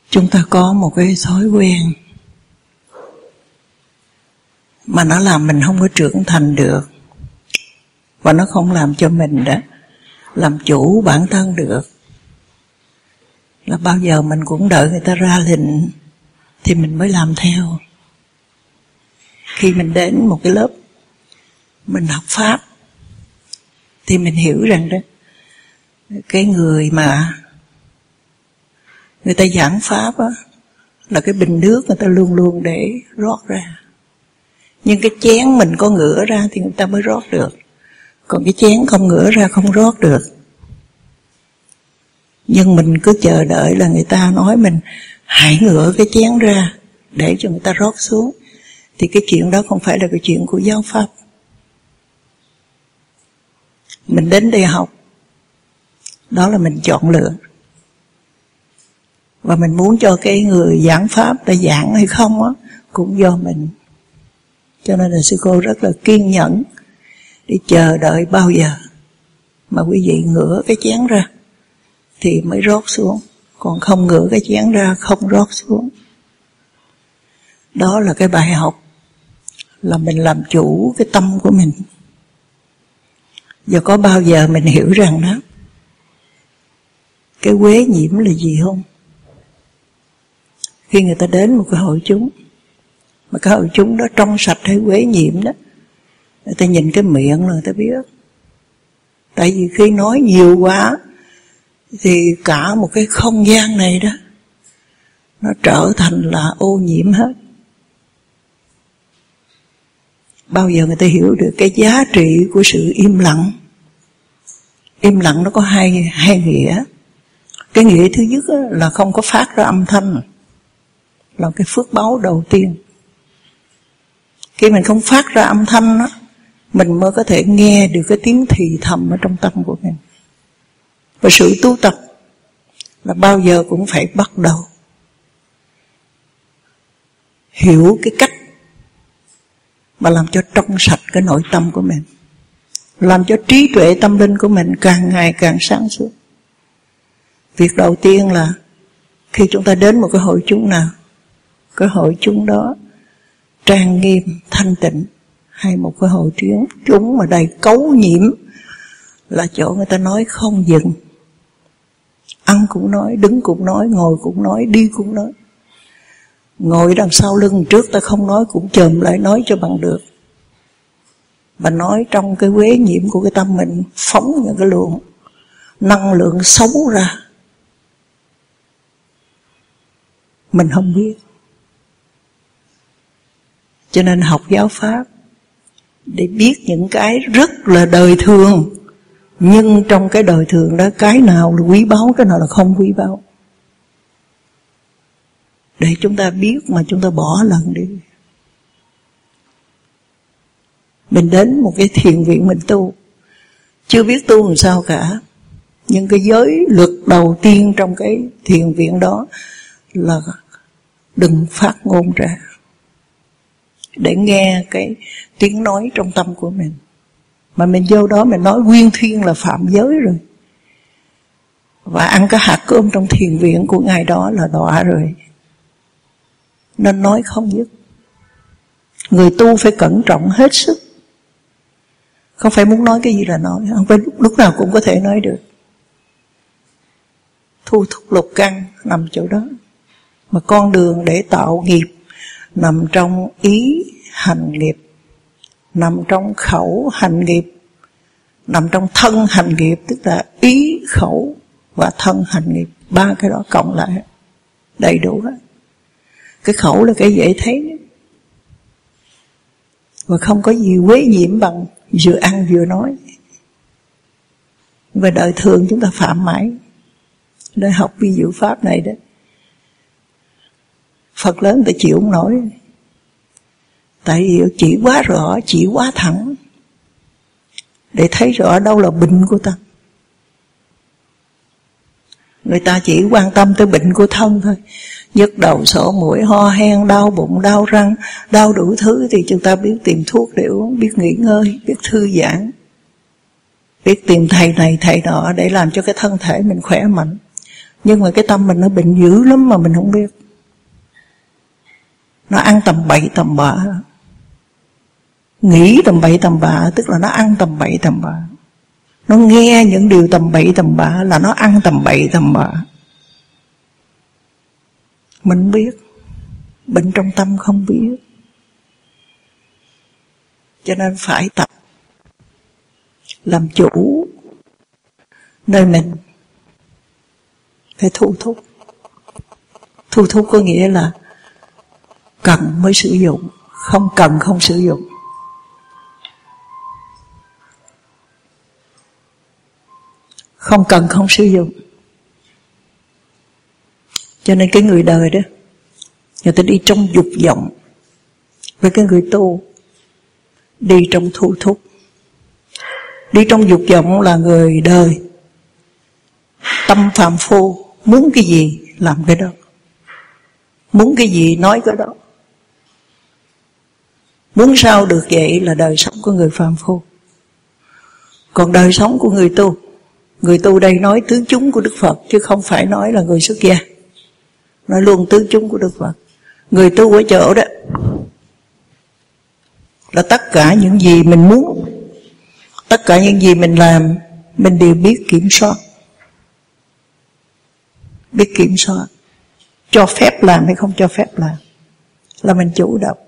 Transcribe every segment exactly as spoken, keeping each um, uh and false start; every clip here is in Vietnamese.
Chúng ta có một cái thói quen mà nó làm mình không có trưởng thành được, và nó không làm cho mình đó làm chủ bản thân được. Là bao giờ mình cũng đợi người ta ra lệnh thì mình mới làm theo. Khi mình đến một cái lớp mình học Pháp thì mình hiểu rằng đó, cái người mà người ta giảng Pháp á, là cái bình nước người ta luôn luôn để rót ra. Nhưng cái chén mình có ngửa ra thì người ta mới rót được. Còn cái chén không ngửa ra không rót được. Nhưng mình cứ chờ đợi là người ta nói mình hãy ngửa cái chén ra để cho người ta rót xuống. Thì cái chuyện đó không phải là cái chuyện của giáo Pháp. Mình đến đây học, đó là mình chọn lựa. Và mình muốn cho cái người giảng Pháp ta giảng hay không á, cũng do mình. Cho nên là sư cô rất là kiên nhẫn để chờ đợi bao giờ mà quý vị ngửa cái chén ra thì mới rót xuống. Còn không ngửa cái chén ra không rót xuống. Đó là cái bài học là mình làm chủ cái tâm của mình. Giờ có bao giờ mình hiểu rằng đó, cái quế nhiễm là gì không? Khi người ta đến một cái hội chúng, mà cái hội chúng đó trong sạch hay quế nhiễm đó, người ta nhìn cái miệng là người ta biết. Tại vì khi nói nhiều quá thì cả một cái không gian này đó nó trở thành là ô nhiễm hết. Bao giờ người ta hiểu được cái giá trị của sự im lặng. Im lặng nó có hai, hai nghĩa. Cái nghĩa thứ nhất là không có phát ra âm thanh, là cái phước báu đầu tiên. Khi mình không phát ra âm thanh đó, mình mới có thể nghe được cái tiếng thì thầm ở trong tâm của mình. Và sự tu tập là bao giờ cũng phải bắt đầu hiểu cái cách mà làm cho trong sạch cái nội tâm của mình, làm cho trí tuệ tâm linh của mình càng ngày càng sáng suốt. Việc đầu tiên là khi chúng ta đến một cái hội chúng nào, cái hội chúng đó trang nghiêm, thanh tịnh, hay một cái hội chúng chúng mà đầy cấu nhiễm, là chỗ người ta nói không dừng. Ăn cũng nói, đứng cũng nói, ngồi cũng nói, đi cũng nói. Ngồi đằng sau lưng trước ta không nói cũng chồm lại nói cho bằng được. Mà nói trong cái quế nhiễm của cái tâm mình, phóng những cái luồng năng lượng xấu ra, mình không biết. Cho nên học giáo Pháp để biết những cái rất là đời thường, nhưng trong cái đời thường đó cái nào là quý báu, cái nào là không quý báu, để chúng ta biết mà chúng ta bỏ lần đi. Mình đến một cái thiền viện mình tu, chưa biết tu làm sao cả, nhưng cái giới luật đầu tiên trong cái thiền viện đó là đừng phát ngôn ra, để nghe cái tiếng nói trong tâm của mình. Mà mình vô đó mình nói nguyên thuyên là phạm giới rồi. Và ăn cái hạt cơm trong thiền viện của ngài đó là đọa rồi. Nên nói không dứt. Người tu phải cẩn trọng hết sức. Không phải muốn nói cái gì là nói, không phải lúc, lúc nào cũng có thể nói được. Thu thúc lục căn nằm chỗ đó. Mà con đường để tạo nghiệp nằm trong ý hành nghiệp, nằm trong khẩu hành nghiệp, nằm trong thân hành nghiệp, tức là ý, khẩu và thân hành nghiệp. Ba cái đó cộng lại đầy đủ hết. Cái khẩu là cái dễ thấy nhất. Và không có gì quế nhiễm bằng vừa ăn vừa nói. Và đời thường chúng ta phạm mãi. Để học vi diệu pháp này đó, Phật lớn ta chịu không nổi. Tại vì chỉ quá rõ, chỉ quá thẳng, để thấy rõ đâu là bệnh của tâm. Người ta chỉ quan tâm tới bệnh của thân thôi. Nhức đầu, sổ mũi, ho hen, đau bụng, đau răng, đau đủ thứ thì chúng ta biết tìm thuốc để uống, biết nghỉ ngơi, biết thư giãn, biết tìm thầy này thầy nọ để làm cho cái thân thể mình khỏe mạnh. Nhưng mà cái tâm mình nó bệnh dữ lắm mà mình không biết. Nó ăn tầm bậy tầm bạ, nghĩ tầm bậy tầm bạ, tức là nó ăn tầm bậy tầm bạ. Nó nghe những điều tầm bậy tầm bạ là nó ăn tầm bậy tầm bạ. Mình biết, bệnh trong tâm không biết. Cho nên phải tập làm chủ nơi mình, phải thu thúc. Thu thúc có nghĩa là cần mới sử dụng, không cần không sử dụng. Không cần không sử dụng. Cho nên cái người đời đó, người ta đi trong dục vọng, với cái người tu đi trong thu thúc. Đi trong dục vọng là người đời, tâm phàm phu, muốn cái gì làm cái đó, muốn cái gì nói cái đó. Muốn sao được vậy là đời sống của người phàm phu. Còn đời sống của người tu, người tu đây nói tứ chúng của Đức Phật, chứ không phải nói là người xuất gia. Nói luôn tứ chúng của Đức Phật. Người tu ở chỗ đó là tất cả những gì mình muốn, tất cả những gì mình làm, mình đều biết kiểm soát. Biết kiểm soát, cho phép làm hay không cho phép làm, là mình chủ động.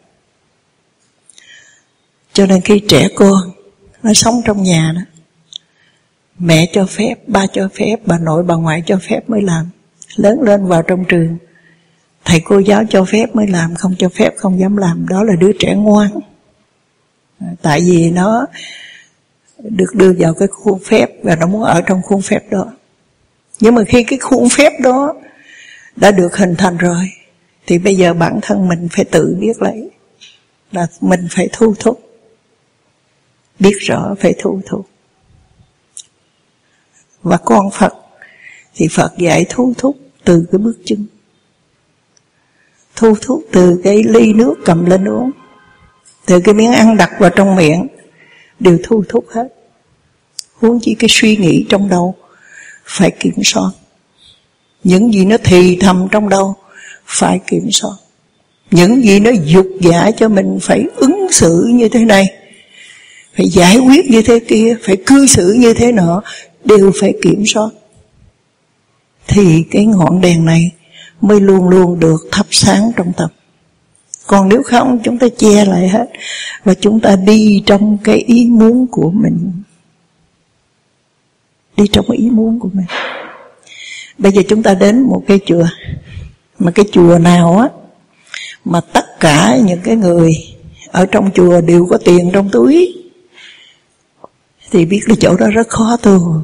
Cho nên khi trẻ con nó sống trong nhà đó, mẹ cho phép, ba cho phép, bà nội bà ngoại cho phép mới làm. Lớn lên vào trong trường, thầy cô giáo cho phép mới làm, không cho phép không dám làm. Đó là đứa trẻ ngoan. Tại vì nó được đưa vào cái khuôn phép và nó muốn ở trong khuôn phép đó. Nhưng mà khi cái khuôn phép đó đã được hình thành rồi, thì bây giờ bản thân mình phải tự biết lấy, là mình phải thu thúc. Biết rõ phải thu thúc. Và con Phật thì Phật dạy thu thúc từ cái bước chân, thu thúc từ cái ly nước cầm lên uống, từ cái miếng ăn đặt vào trong miệng, đều thu thúc hết. Huống chi cái suy nghĩ trong đầu phải kiểm soát. Những gì nó thì thầm trong đầu phải kiểm soát. Những gì nó dục giả cho mình phải ứng xử như thế này, phải giải quyết như thế kia, phải cư xử như thế nọ, đều phải kiểm soát. Thì cái ngọn đèn này mới luôn luôn được thắp sáng trong tâm. Còn nếu không chúng ta che lại hết, và chúng ta đi trong cái ý muốn của mình. Đi trong cái ý muốn của mình. Bây giờ chúng ta đến một cái chùa, mà cái chùa nào á mà tất cả những cái người ở trong chùa đều có tiền trong túi, thì biết là chỗ đó rất khó tu.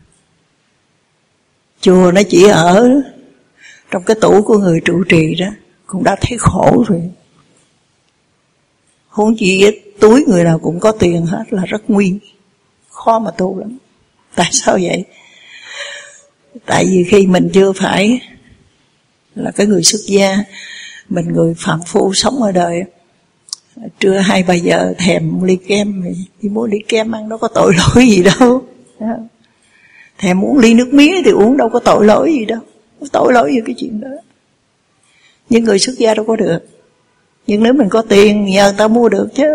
Chùa nó chỉ ở trong cái tủ của người trụ trì đó cũng đã thấy khổ rồi. Huống chi túi người nào cũng có tiền hết là rất nguy, khó mà tu lắm. Tại sao vậy? Tại vì khi mình chưa phải là cái người xuất gia, mình người phạm phu sống ở đời, trưa hai ba giờ thèm ly kem, đi mua ly kem ăn đâu có tội lỗi gì đâu. Thèm muốn ly nước mía thì uống đâu có tội lỗi gì đâu, có tội lỗi gì cái chuyện đó. Nhưng người xuất gia đâu có được. Nhưng nếu mình có tiền nhờ người ta mua được chứ.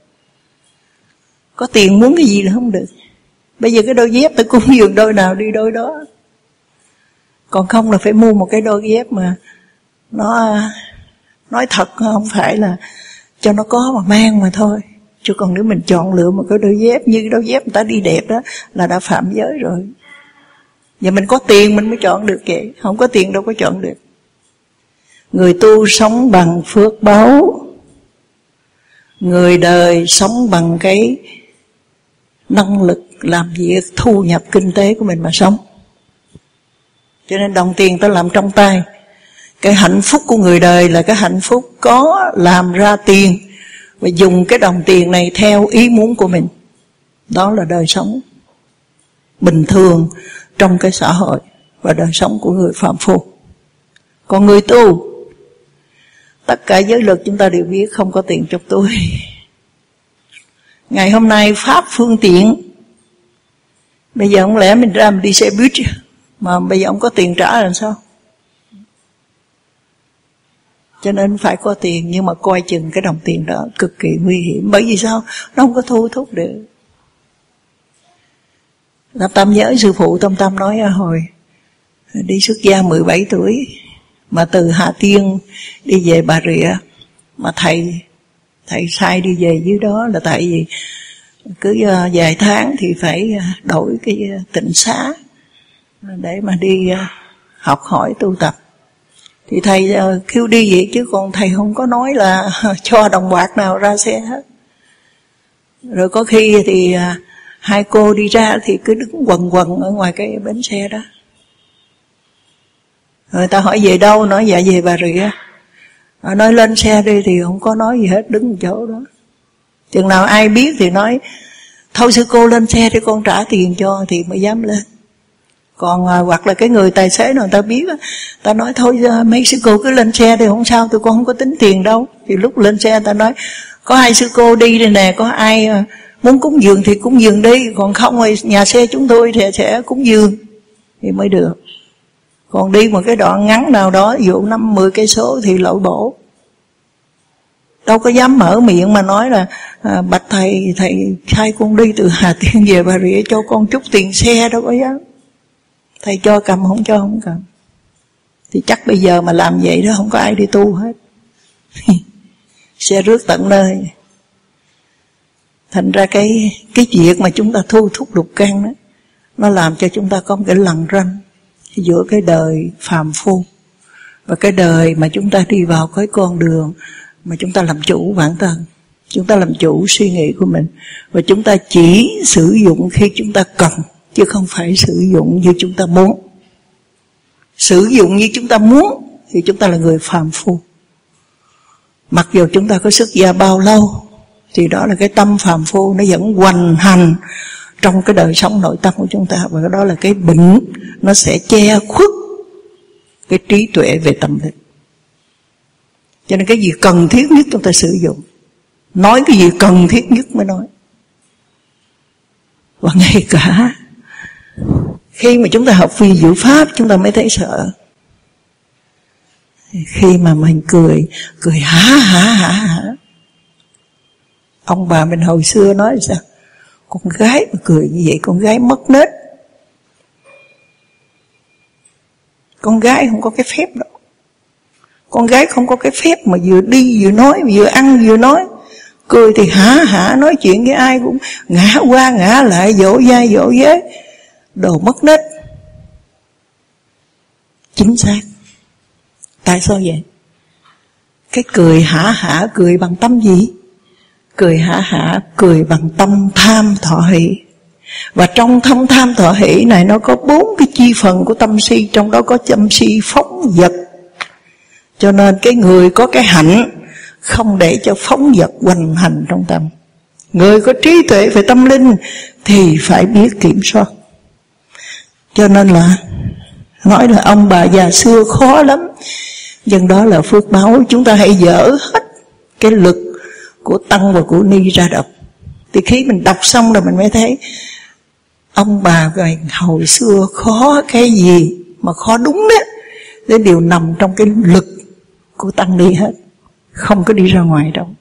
Có tiền muốn cái gì là không được. Bây giờ cái đôi dép tôi cúng dường đôi nào đi đôi đó. Còn không là phải mua một cái đôi dép mà nó nói thật, không phải là cho nó có mà mang mà thôi. Chứ còn nếu mình chọn lựa một cái đôi dép như đôi dép người ta đi đẹp đó là đã phạm giới rồi. Giờ mình có tiền mình mới chọn được vậy, không có tiền đâu có chọn được. Người tu sống bằng phước báu, người đời sống bằng cái năng lực làm việc, thu nhập kinh tế của mình mà sống. Cho nên đồng tiền ta làm trong tay. Cái hạnh phúc của người đời là cái hạnh phúc có làm ra tiền và dùng cái đồng tiền này theo ý muốn của mình. Đó là đời sống bình thường trong cái xã hội và đời sống của người phạm phu. Còn người tu, tất cả giới luật chúng ta đều biết không có tiền trong túi. Ngày hôm nay Pháp phương tiện, bây giờ không lẽ mình ra mình đi xe buýt, Mà bây giờ ông có tiền trả làm sao? Cho nên phải có tiền, nhưng mà coi chừng cái đồng tiền đó cực kỳ nguy hiểm. Bởi vì sao? Nó không có thu thúc được. Tâm Tâm nhớ sư phụ Tâm Tâm nói hồi đi xuất gia mười bảy tuổi, mà từ Hà Tiên đi về Bà Rịa, mà thầy thầy sai đi về dưới đó là tại vì cứ vài tháng thì phải đổi cái tịnh xá để mà đi học hỏi tu tập. Thì thầy kêu đi vậy, chứ còn thầy không có nói là cho đồng bạc nào ra xe hết. Rồi có khi thì hai cô đi ra thì cứ đứng quần quần ở ngoài cái bến xe đó. Rồi ta hỏi về đâu, nói dạ về Bà Rịa. Nói lên xe đi thì không có nói gì hết, đứng một chỗ đó. Chừng nào ai biết thì nói thôi sư cô lên xe để con trả tiền cho thì mới dám lên. Còn à, hoặc là cái người tài xế nào ta biết, ta nói thôi mấy sư cô cứ lên xe thì không sao, tụi con không có tính tiền đâu. Thì lúc lên xe ta nói có hai sư cô đi đây nè, có ai à, muốn cúng dường thì cúng dường đi, còn không thì nhà xe chúng tôi thì sẽ cúng dường thì mới được. Còn đi một cái đoạn ngắn nào đó, ví dụ năm mười cây số thì lội bộ. Đâu có dám mở miệng mà nói là à, bạch thầy, thầy sai con đi từ Hà Tiên về Bà Rịa cho con chút tiền xe, đâu có dám. Thầy cho cầm, không cho không cầm. Thì chắc bây giờ mà làm vậy đó không có ai đi tu hết. Xe rước tận nơi. Thành ra cái cái việc mà chúng ta thu thúc lục căn đó, nó làm cho chúng ta có một cái lằn ranh giữa cái đời phàm phu và cái đời mà chúng ta đi vào cái con đường mà chúng ta làm chủ bản thân, chúng ta làm chủ suy nghĩ của mình, và chúng ta chỉ sử dụng khi chúng ta cần, chứ không phải sử dụng như chúng ta muốn. Sử dụng như chúng ta muốn thì chúng ta là người phàm phu. Mặc dù chúng ta có xuất gia bao lâu thì đó là cái tâm phàm phu, nó vẫn hoành hành trong cái đời sống nội tâm của chúng ta. Và đó là cái bệnh, nó sẽ che khuất cái trí tuệ về tâm linh. Cho nên cái gì cần thiết nhất chúng ta sử dụng, nói cái gì cần thiết nhất mới nói. Và ngay cả khi mà chúng ta học vi diệu pháp, chúng ta mới thấy sợ. Khi mà mình cười, cười hả hả hả hả. Ông bà mình hồi xưa nói sao? Con gái mà cười như vậy, con gái mất nết. Con gái không có cái phép đó. Con gái không có cái phép mà vừa đi vừa nói, vừa ăn vừa nói. Cười thì hả hả, nói chuyện với ai cũng ngã qua ngã lại, dỗ dai dỗ dế. Đồ mất nết. Chính xác. Tại sao vậy? Cái cười hả hả, cười bằng tâm gì? Cười hả hả, cười bằng tâm tham thọ hỷ. Và trong tâm tham thọ hỷ này nó có bốn cái chi phần của tâm si, trong đó có tâm si phóng dật. Cho nên cái người có cái hạnh không để cho phóng dật hoành hành trong tâm. Người có trí tuệ về tâm linh thì phải biết kiểm soát. Cho nên là nói là ông bà già xưa khó lắm, nhưng đó là phước báo. Chúng ta hãy dỡ hết cái lực của tăng và của ni ra đọc. Thì khi mình đọc xong rồi mình mới thấy ông bà rồi hồi xưa khó cái gì mà khó đúng đó, cái điều nằm trong cái lực của tăng ni hết, không có đi ra ngoài đâu.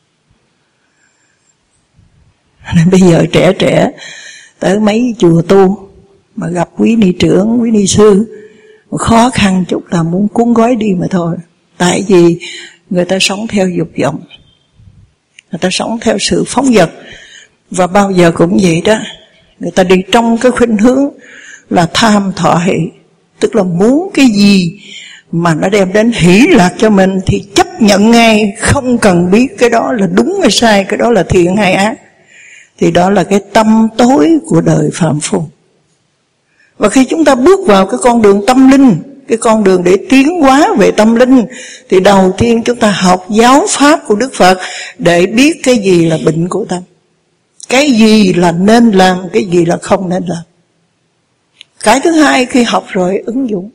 Nên bây giờ trẻ trẻ tới mấy chùa tu mà gặp quý ni trưởng, quý ni sư, khó khăn chút là muốn cuốn gói đi mà thôi. Tại vì người ta sống theo dục vọng, người ta sống theo sự phóng dật. Và bao giờ cũng vậy đó, người ta đi trong cái khuynh hướng là tham thọ hỷ, tức là muốn cái gì mà nó đem đến hỷ lạc cho mình thì chấp nhận ngay, không cần biết cái đó là đúng hay sai, cái đó là thiện hay ác. Thì đó là cái tâm tối của đời phàm phu. Và khi chúng ta bước vào cái con đường tâm linh, cái con đường để tiến hóa về tâm linh, thì đầu tiên chúng ta học giáo pháp của Đức Phật để biết cái gì là bệnh của tâm, cái gì là nên làm, cái gì là không nên làm. Cái thứ hai, khi học rồi ứng dụng.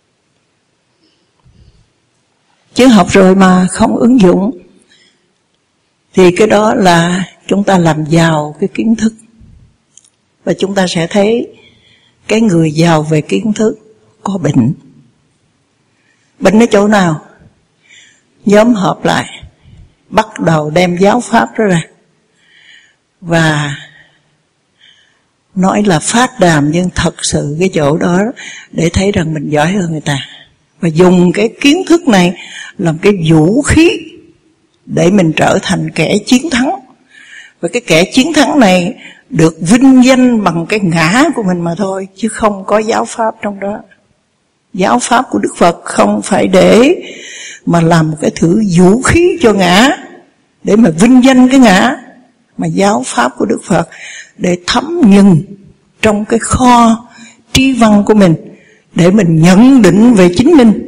Chứ học rồi mà không ứng dụng thì cái đó là chúng ta làm giàu cái kiến thức. Và chúng ta sẽ thấy cái người giàu về kiến thức có bệnh. Bệnh ở chỗ nào? Nhóm họp lại, bắt đầu đem giáo pháp đó ra và nói là phát đàm, nhưng thật sự cái chỗ đó để thấy rằng mình giỏi hơn người ta, và dùng cái kiến thức này làm cái vũ khí để mình trở thành kẻ chiến thắng. Và cái kẻ chiến thắng này được vinh danh bằng cái ngã của mình mà thôi, chứ không có giáo pháp trong đó. Giáo pháp của Đức Phật không phải để mà làm một cái thứ vũ khí cho ngã, để mà vinh danh cái ngã, mà giáo pháp của Đức Phật để thấm nhuần trong cái kho trí văn của mình, để mình nhận định về chính mình.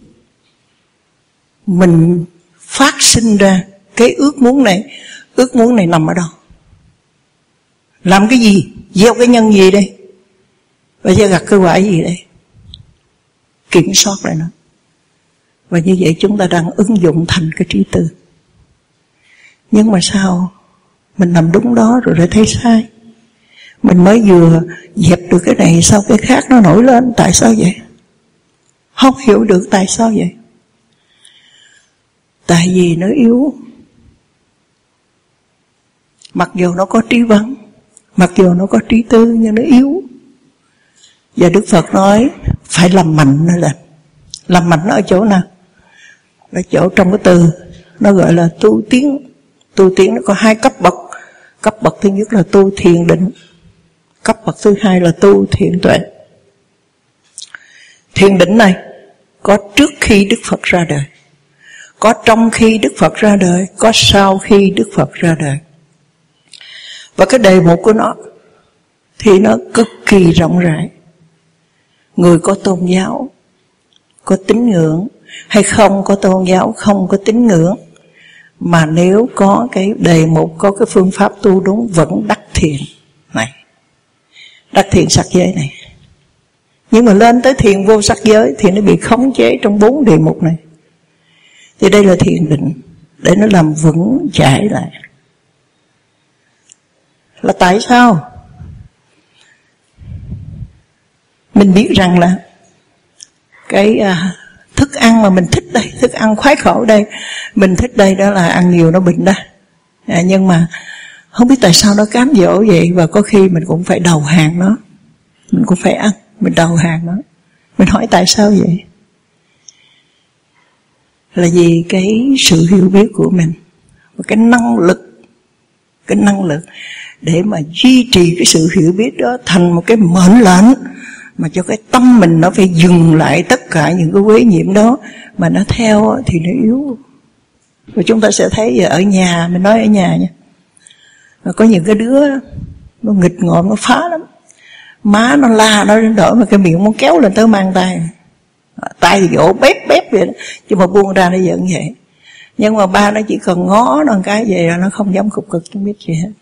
Mình phát sinh ra cái ước muốn này. Ước muốn này nằm ở đâu? Làm cái gì? Gieo cái nhân gì đây? Và gieo gặt cái quả gì đây? Kiểm soát lại nó. Và như vậy chúng ta đang ứng dụng thành cái trí tư. Nhưng mà sao mình làm đúng đó rồi lại thấy sai? Mình mới vừa dẹp được cái này, sao cái khác nó nổi lên? Tại sao vậy? Không hiểu được tại sao vậy. Tại vì nó yếu. Mặc dù nó có trí văn, mặc dù nó có trí tư, nhưng nó yếu. Và Đức Phật nói phải làm mạnh nó lên. Làm mạnh nó ở chỗ nào? Ở chỗ trong cái từ nó gọi là tu tiến. Tu tiến nó có hai cấp bậc. Cấp bậc thứ nhất là tu thiền định, cấp bậc thứ hai là tu thiền tuệ. Thiền định này có trước khi Đức Phật ra đời, có trong khi Đức Phật ra đời, có sau khi Đức Phật ra đời. Và cái đề mục của nó thì nó cực kỳ rộng rãi. Người có tôn giáo, có tín ngưỡng, hay không có tôn giáo, không có tín ngưỡng, mà nếu có cái đề mục, có cái phương pháp tu đúng, vẫn đắc thiền này, đắc thiền sắc giới này. Nhưng mà lên tới thiền vô sắc giới thì nó bị khống chế trong bốn đề mục này. Thì đây là thiền định, để nó làm vững chãi lại. Là tại sao? Mình biết rằng là cái à, thức ăn mà mình thích đây, thức ăn khoái khẩu đây, mình thích đây đó là ăn nhiều nó bệnh đó. À, nhưng mà không biết tại sao nó cám dỗ vậy, và có khi mình cũng phải đầu hàng nó. Mình cũng phải ăn, mình đầu hàng nó. Mình hỏi tại sao vậy? Là vì cái sự hiểu biết của mình, và cái năng lực, cái năng lực để mà duy trì cái sự hiểu biết đó thành một cái mệnh lệnh, mà cho cái tâm mình nó phải dừng lại tất cả những cái quấy nhiễm đó, mà nó theo thì nó yếu. Và chúng ta sẽ thấy giờ ở nhà, mình nói ở nhà nha, mà có những cái đứa nó nghịch ngợm, nó phá lắm. Má nó la, nó đến đổi mà cái miệng muốn kéo lên tới mang tay, tay thì vỗ bếp bếp vậy đó, chứ mà buông ra nó giận vậy. Nhưng mà ba nó chỉ cần ngó nó một cái vậy là nó không dám cục cực, không biết gì hết.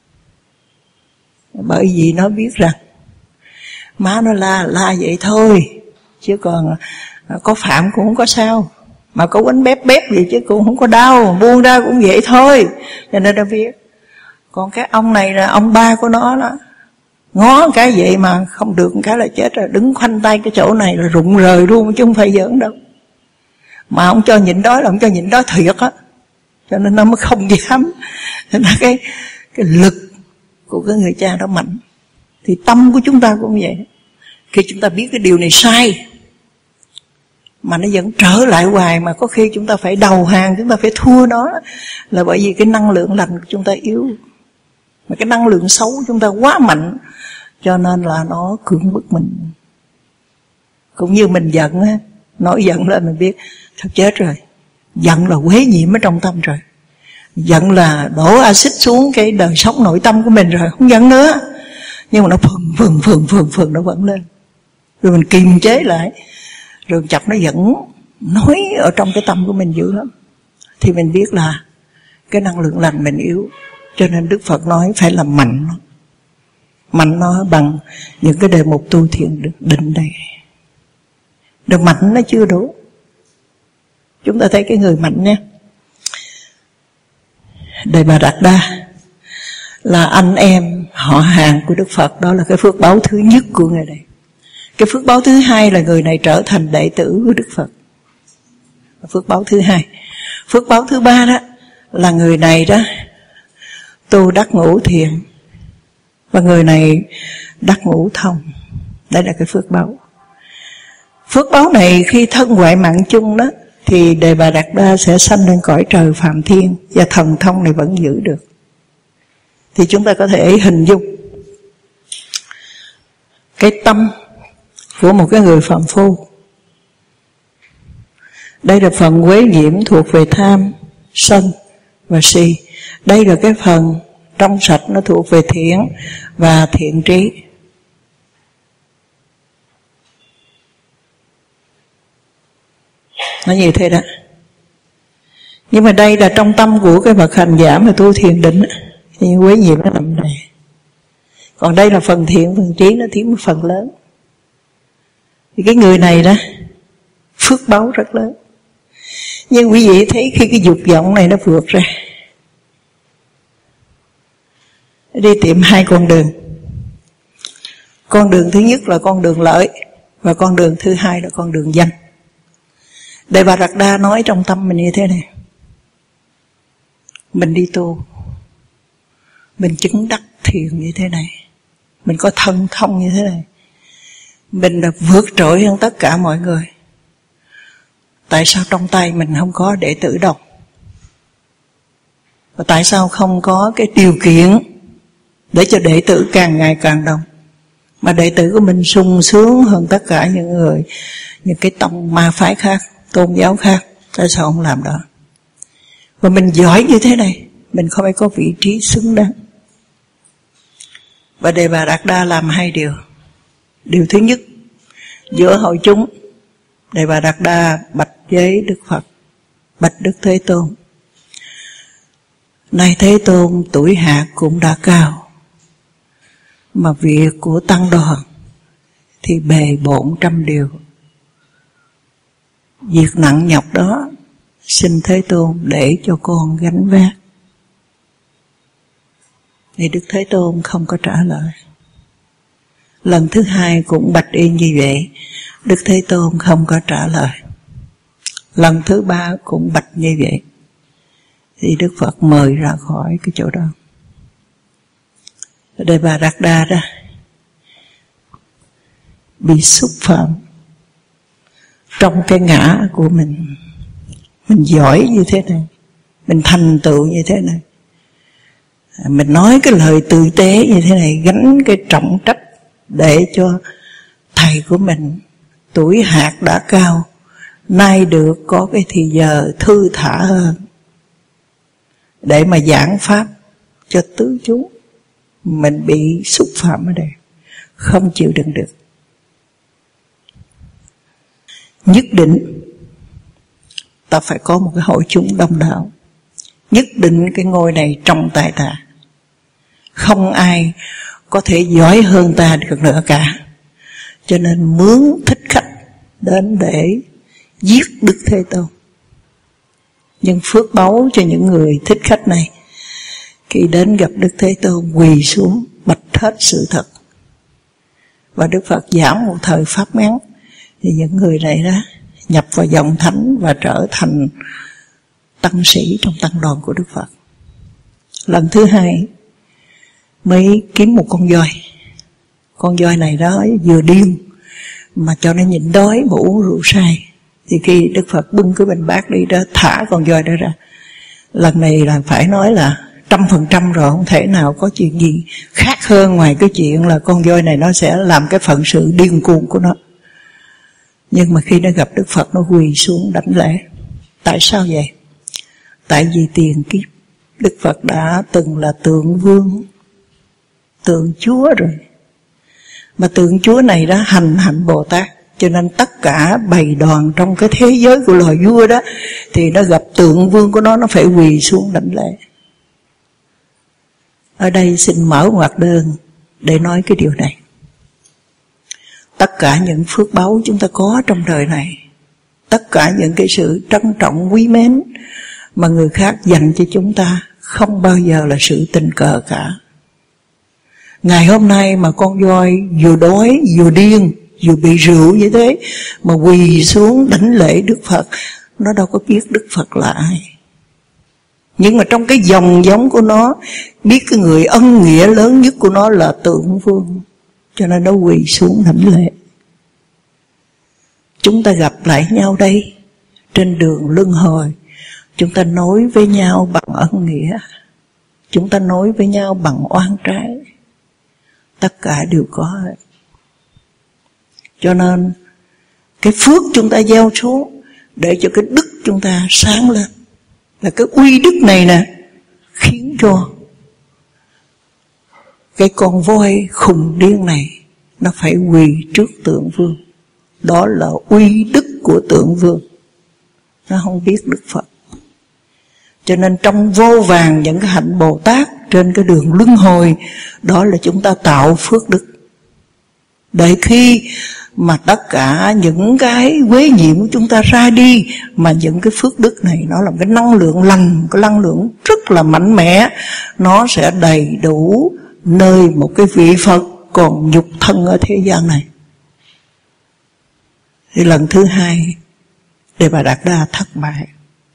Bởi vì nó biết rằng má nó la, la vậy thôi, chứ còn có phạm cũng không có sao, mà có quánh bếp bếp gì chứ cũng không có đau, buông ra cũng vậy thôi. Cho nên nó biết. Còn cái ông này là ông ba của nó đó, ngó cái vậy mà không được cái là chết rồi, đứng khoanh tay cái chỗ này là rụng rời luôn, chứ không phải giỡn đâu. Mà ông cho nhịn đói là ông cho nhịn đói thiệt á, cho nên nó mới không dám. Nên là cái, cái lực của cái người cha đó mạnh. Thì tâm của chúng ta cũng vậy. Khi chúng ta biết cái điều này sai mà nó vẫn trở lại hoài, mà có khi chúng ta phải đầu hàng, chúng ta phải thua nó, là bởi vì cái năng lượng lành của chúng ta yếu, mà cái năng lượng xấu của chúng ta quá mạnh, cho nên là nó cưỡng bức mình. Cũng như mình giận á, nổi giận lên mình biết thật chết rồi, giận là quế nhiễm ở trong tâm rồi, giận là đổ axit xuống cái đời sống nội tâm của mình rồi, không giận nữa. Nhưng mà nó phừng phừng phừng phừng phừng nó vẫn lên, rồi mình kiềm chế lại, rồi chập nó vẫn nói ở trong cái tâm của mình dữ lắm. Thì mình biết là cái năng lượng lành mình yếu, cho nên Đức Phật nói phải làm mạnh nó, mạnh nó bằng những cái đề mục tu thiền định đây. Được mạnh nó chưa đủ. Chúng ta thấy cái người mạnh nha, Đề Bà Đạt Đa là anh em họ hàng của Đức Phật, đó là cái phước báo thứ nhất của người này. Cái phước báo thứ hai là người này trở thành đệ tử của Đức Phật. Phước báo thứ hai. Phước báo thứ ba đó là người này đó tu đắc ngũ thiền, và người này đắc ngũ thông. Đây là cái phước báo. Phước báo này khi thân ngoại mạng chung đó thì Đề Bà Đạt Đa sẽ sanh lên cõi trời Phạm Thiên, và thần thông này vẫn giữ được. Thì chúng ta có thể hình dung cái tâm của một cái người phàm phu. Đây là phần quế nhiễm thuộc về tham, sân và si. Đây là cái phần trong sạch, nó thuộc về thiện và thiện trí. Nó như thế đó. Nhưng mà đây là trong tâm của cái bậc hành giả mà tu thiền định, thì quế nhiễm nó nằm đây. Còn đây là phần thiện, phần trí nó chiếm một phần lớn. Thì cái người này đó phước báo rất lớn. Nhưng quý vị thấy khi cái dục vọng này nó vượt ra, đi tìm hai con đường. Con đường thứ nhất là con đường lợi, và con đường thứ hai là con đường danh. Đề Bà Đạt Đa nói trong tâm mình như thế này: mình đi tu, mình chứng đắc thiền như thế này, mình có thân thông như thế này, mình đã vượt trội hơn tất cả mọi người. Tại sao trong tay mình không có đệ tử đông? Và tại sao không có cái điều kiện để cho đệ tử càng ngày càng đông, mà đệ tử của mình sung sướng hơn tất cả những người, những cái tông ma phái khác, tôn giáo khác? Tại sao không làm đó? Và mình giỏi như thế này, mình không phải có vị trí xứng đáng. Và Đề Bà Đạt Đa làm hai điều. Điều thứ nhất, giữa hội chúng, Đề Bà Đạt Đa bạch với Đức Phật, bạch Đức Thế Tôn: nay Thế Tôn tuổi hạt cũng đã cao, mà việc của tăng đoàn thì bề bộn trăm điều. Việc nặng nhọc đó xin Thế Tôn để cho con gánh vác. Thì Đức Thế Tôn không có trả lời. Lần thứ hai cũng bạch y như vậy, Đức Thế Tôn không có trả lời. Lần thứ ba cũng bạch như vậy, thì Đức Phật mời ra khỏi cái chỗ đó. Đề Bà Đạt Đa đó bị xúc phạm trong cái ngã của mình. Mình giỏi như thế này, mình thành tựu như thế này, mình nói cái lời tử tế như thế này, gánh cái trọng trách để cho thầy của mình tuổi hạt đã cao, nay được có cái thì giờ thư thả hơn để mà giảng pháp cho tứ chúng. Mình bị xúc phạm ở đây, không chịu đựng được. Nhất định ta phải có một cái hội chúng đông đảo. Nhất định cái ngôi này trong tay ta, không ai có thể giỏi hơn ta được nữa cả. Cho nên mướn thích khách đến để giết Đức Thế Tôn. Nhưng phước báu cho những người thích khách này, khi đến gặp Đức Thế Tôn quỳ xuống bạch hết sự thật, và Đức Phật giảng một thời pháp ngắn, thì những người này đó nhập vào dòng thánh và trở thành tăng sĩ trong tăng đoàn của Đức Phật. Lần thứ hai mới kiếm một con voi. Con voi này đó vừa điên mà cho nó nhịn đói mà uống rượu say. Thì khi Đức Phật bưng cái bình bát đi đó, thả con voi đó ra. Lần này là phải nói là trăm phần trăm rồi, không thể nào có chuyện gì khác hơn ngoài cái chuyện là con voi này nó sẽ làm cái phận sự điên cuồng của nó. Nhưng mà khi nó gặp Đức Phật, nó quỳ xuống đảnh lễ. Tại sao vậy? Tại vì tiền kiếp Đức Phật đã từng là tượng vương, tượng Chúa rồi. Mà tượng Chúa này đó hành hạnh Bồ Tát, cho nên tất cả bầy đoàn trong cái thế giới của loài vua đó, thì nó gặp tượng vương của nó, nó phải quỳ xuống đảnh lễ. Ở đây xin mở ngoặc đơn để nói cái điều này. Tất cả những phước báu chúng ta có trong đời này, tất cả những cái sự trân trọng quý mến mà người khác dành cho chúng ta, không bao giờ là sự tình cờ cả. Ngày hôm nay mà con voi vừa đói, vừa điên, Dù bị rượu như thế mà quỳ xuống đảnh lễ Đức Phật, nó đâu có biết Đức Phật là ai. Nhưng mà trong cái dòng giống của nó, biết cái người ân nghĩa lớn nhất của nó là Tượng Vương, cho nên nó quỳ xuống đảnh lễ. Chúng ta gặp lại nhau đây trên đường luân hồi, chúng ta nối với nhau bằng ân nghĩa, chúng ta nối với nhau bằng oan trái, tất cả đều có. Cho nên cái phước chúng ta gieo xuống để cho cái đức chúng ta sáng lên, là cái uy đức này nè khiến cho cái con voi khùng điên này nó phải quỳ trước Tượng Vương. Đó là uy đức của Tượng Vương. Nó không biết Đức Phật. Cho nên trong vô vàn những cái hạnh Bồ Tát trên cái đường luân hồi, đó là chúng ta tạo phước đức. Để khi mà tất cả những cái quế nhiễm của chúng ta ra đi, mà những cái phước đức này nó là cái năng lượng lành, cái năng lượng rất là mạnh mẽ, nó sẽ đầy đủ nơi một cái vị Phật còn nhục thân ở thế gian này. Thì lần thứ hai Đề Bà Đạt Đa thất bại.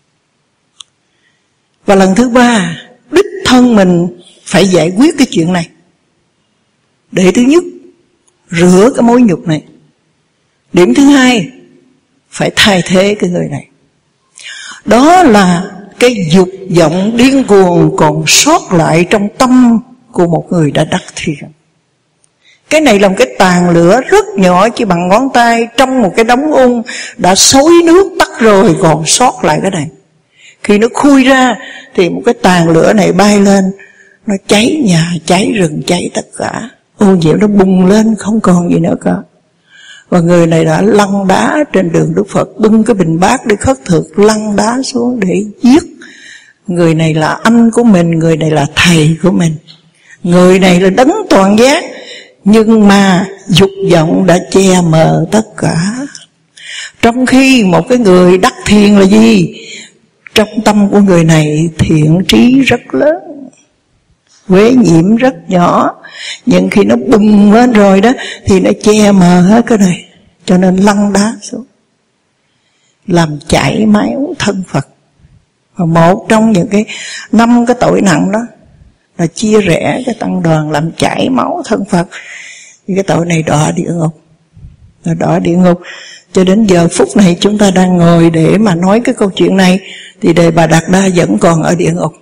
Và lần thứ ba, đích thân mình phải giải quyết cái chuyện này. Để thứ nhất, rửa cái mối nhục này. Điểm thứ hai, phải thay thế cái người này. Đó là cái dục vọng điên cuồng còn sót lại trong tâm của một người đã đắc thiền. Cái này là một cái tàn lửa rất nhỏ, chỉ bằng ngón tay, trong một cái đống ung đã xối nước tắt rồi, còn sót lại cái này. Khi nó khui ra thì một cái tàn lửa này bay lên, nó cháy nhà, cháy rừng, cháy tất cả. Ô nhiễm nó bùng lên, không còn gì nữa cả. Và người này đã lăn đá trên đường Đức Phật, bưng cái bình bát đi khất thực, lăn đá xuống để giết. Người này là anh của mình, người này là thầy của mình, người này là đấng toàn giác. Nhưng mà dục vọng đã che mờ tất cả. Trong khi một cái người đắc thiền là gì? Trong tâm của người này thiện trí rất lớn, quế nhiễm rất nhỏ, nhưng khi nó bùng lên rồi đó thì nó che mờ hết cái này, cho nên lăn đá xuống, làm chảy máu thân Phật. Và một trong những cái năm cái tội nặng đó là chia rẽ cái tăng đoàn, làm chảy máu thân Phật. Thì cái tội này đọa địa ngục, là đọa địa ngục. Cho đến giờ phút này chúng ta đang ngồi để mà nói cái câu chuyện này, thì Đề Bà Đạt Đa vẫn còn ở địa ngục.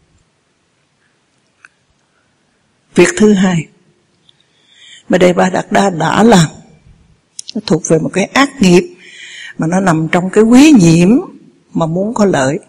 Việc thứ hai mà Đề Bà Đạt Đa đã làm, nó thuộc về một cái ác nghiệp mà nó nằm trong cái quý nhiễm mà muốn có lợi.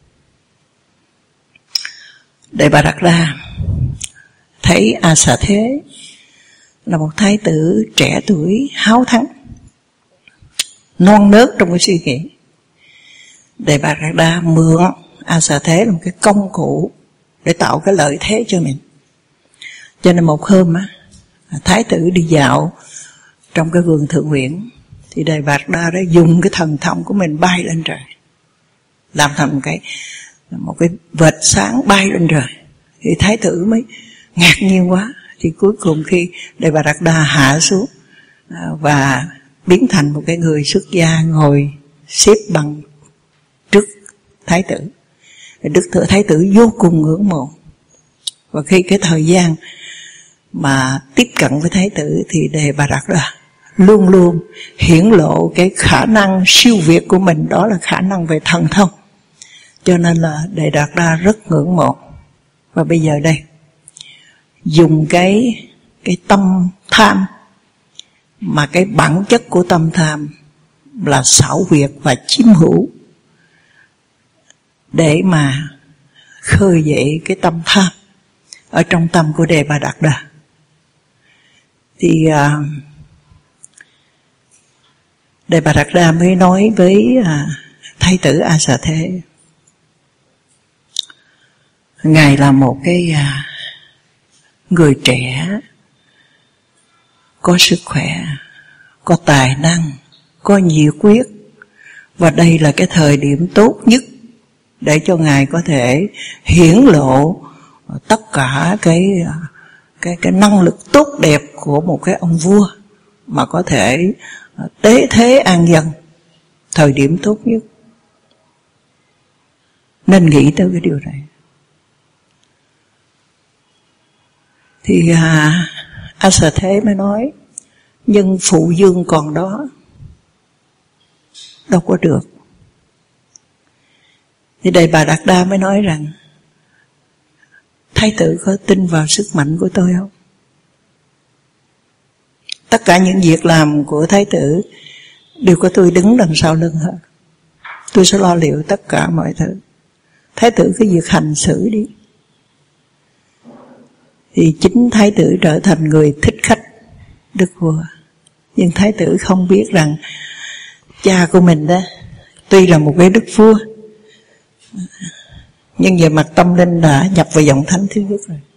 Đề Bà Đạt Đa thấy A Xà Thế là một thái tử trẻ tuổi háo thắng, non nớt trong cái suy nghĩ. Đề Bà Đạt Đa mượn A Xà Thế là một cái công cụ để tạo cái lợi thế cho mình. Cho nên một hôm á, thái tử đi dạo trong cái vườn Thượng Uyển, thì Đề Bà Đạt Đa đã dùng cái thần thông của mình bay lên trời, làm thành một cái một cái vệt sáng bay lên trời. Thì thái tử mới ngạc nhiên quá. Thì cuối cùng khi Đề Bà Đạt Đa hạ xuống và biến thành một cái người xuất gia ngồi xếp bằng trước thái tử, Đức Thừa Thái tử vô cùng ngưỡng mộ. Và khi cái thời gian mà tiếp cận với thái tử thì Đề Bà Đạt Đa luôn luôn hiển lộ cái khả năng siêu việt của mình, đó là khả năng về thần thông. Cho nên là Đề Đạt Đa rất ngưỡng mộ. Và bây giờ đây, dùng cái cái tâm tham, mà cái bản chất của tâm tham là xảo quyệt và chiếm hữu, để mà khơi dậy cái tâm tham ở trong tâm của Đề Bà Đạt Đa. Thì uh, Đề Bà Đạt Đa mới nói với uh, thái tử A Xà Thế, ngài là một cái uh, người trẻ, có sức khỏe, có tài năng, có nhiệt quyết, và đây là cái thời điểm tốt nhất để cho ngài có thể hiển lộ tất cả cái cái cái năng lực tốt đẹp của một cái ông vua. mà có thể tế thế an dân, thời điểm tốt nhất. Nên nghĩ tới cái điều này. Thì à, A Xà Thế mới nói, nhưng phụ dương còn đó, đâu có được. Thì Đề Bà Đạt Đa mới nói rằng, Thái tử có tin vào sức mạnh của tôi không? Tất cả những việc làm của Thái tử đều có tôi đứng đằng sau lưng hết. Tôi sẽ lo liệu tất cả mọi thứ. Thái tử cứ việc hành xử đi. Thì chính Thái tử trở thành người thích khách đức vua. Nhưng Thái tử không biết rằng cha của mình đó tuy là một cái đức vua, nhưng về mặt tâm linh đã nhập vào dòng thánh thứ nhất rồi.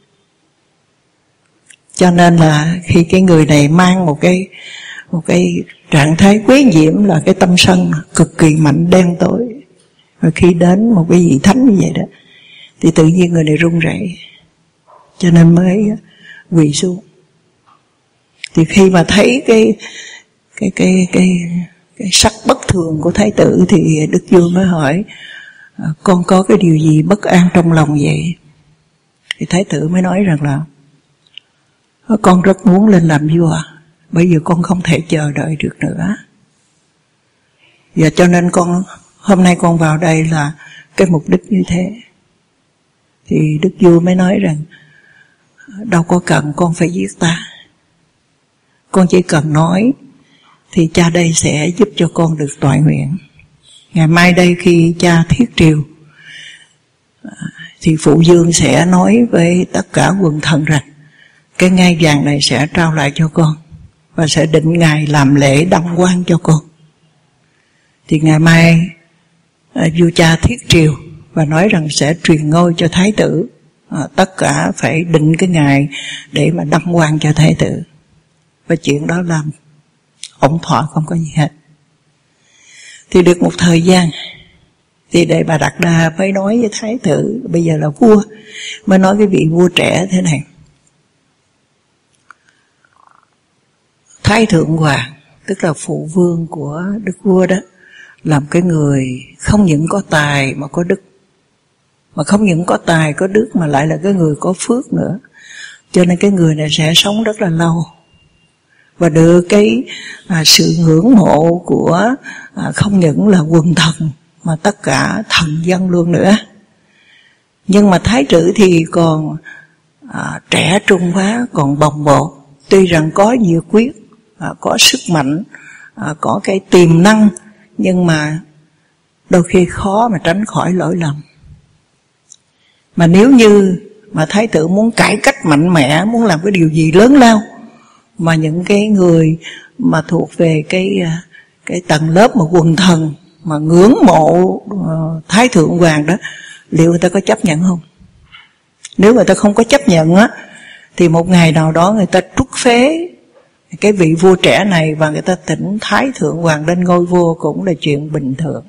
Cho nên là khi cái người này mang một cái một cái trạng thái quế nhiễm là cái tâm sân cực kỳ mạnh, đen tối, và khi đến một cái vị thánh như vậy đó thì tự nhiên người này run rẩy, cho nên mới quỳ xuống. Thì khi mà thấy cái cái cái cái cái sắc bất thường của Thái tử thì Đức Vua mới hỏi, con có cái điều gì bất an trong lòng vậy? Thì Thái tử mới nói rằng là, con rất muốn lên làm vua, bây giờ con không thể chờ đợi được nữa. Và cho nên con hôm nay con vào đây là cái mục đích như thế. Thì Đức Vua mới nói rằng, đâu có cần con phải giết ta, con chỉ cần nói thì cha đây sẽ giúp cho con được toại nguyện. Ngày mai đây khi cha thiết triều thì phụ dương sẽ nói với tất cả quần thần rằng cái ngai vàng này sẽ trao lại cho con, và sẽ định ngày làm lễ đăng quang cho con. Thì ngày mai vua cha thiết triều và nói rằng sẽ truyền ngôi cho Thái tử. À, tất cả phải định cái ngày để mà đăng quang cho Thái tử. Và chuyện đó làm ổn thỏa, không có gì hết. Thì được một thời gian thì Đề Bà Đạt Đa mới nói với Thái tử, bây giờ là vua, mới nói cái vị vua trẻ thế này: Thái thượng hoàng, tức là phụ vương của đức vua đó, làm cái người không những có tài mà có đức. Mà không những có tài có đức mà lại là cái người có phước nữa. Cho nên cái người này sẽ sống rất là lâu, và được cái à, sự ngưỡng mộ của à, không những là quần thần mà tất cả thần dân luôn nữa. Nhưng mà Thái tử thì còn à, trẻ trung quá, còn bồng bột. Tuy rằng có nhiệt quyết, à, có sức mạnh, à, có cái tiềm năng, nhưng mà đôi khi khó mà tránh khỏi lỗi lầm. Mà nếu như mà Thái tử muốn cải cách mạnh mẽ, muốn làm cái điều gì lớn lao, mà những cái người mà thuộc về cái cái tầng lớp mà quần thần mà ngưỡng mộ uh, Thái thượng hoàng đó, liệu người ta có chấp nhận không? Nếu người ta không có chấp nhận á, thì một ngày nào đó người ta trút phế cái vị vua trẻ này, và người ta thỉnh Thái thượng hoàng lên ngôi vua cũng là chuyện bình thường.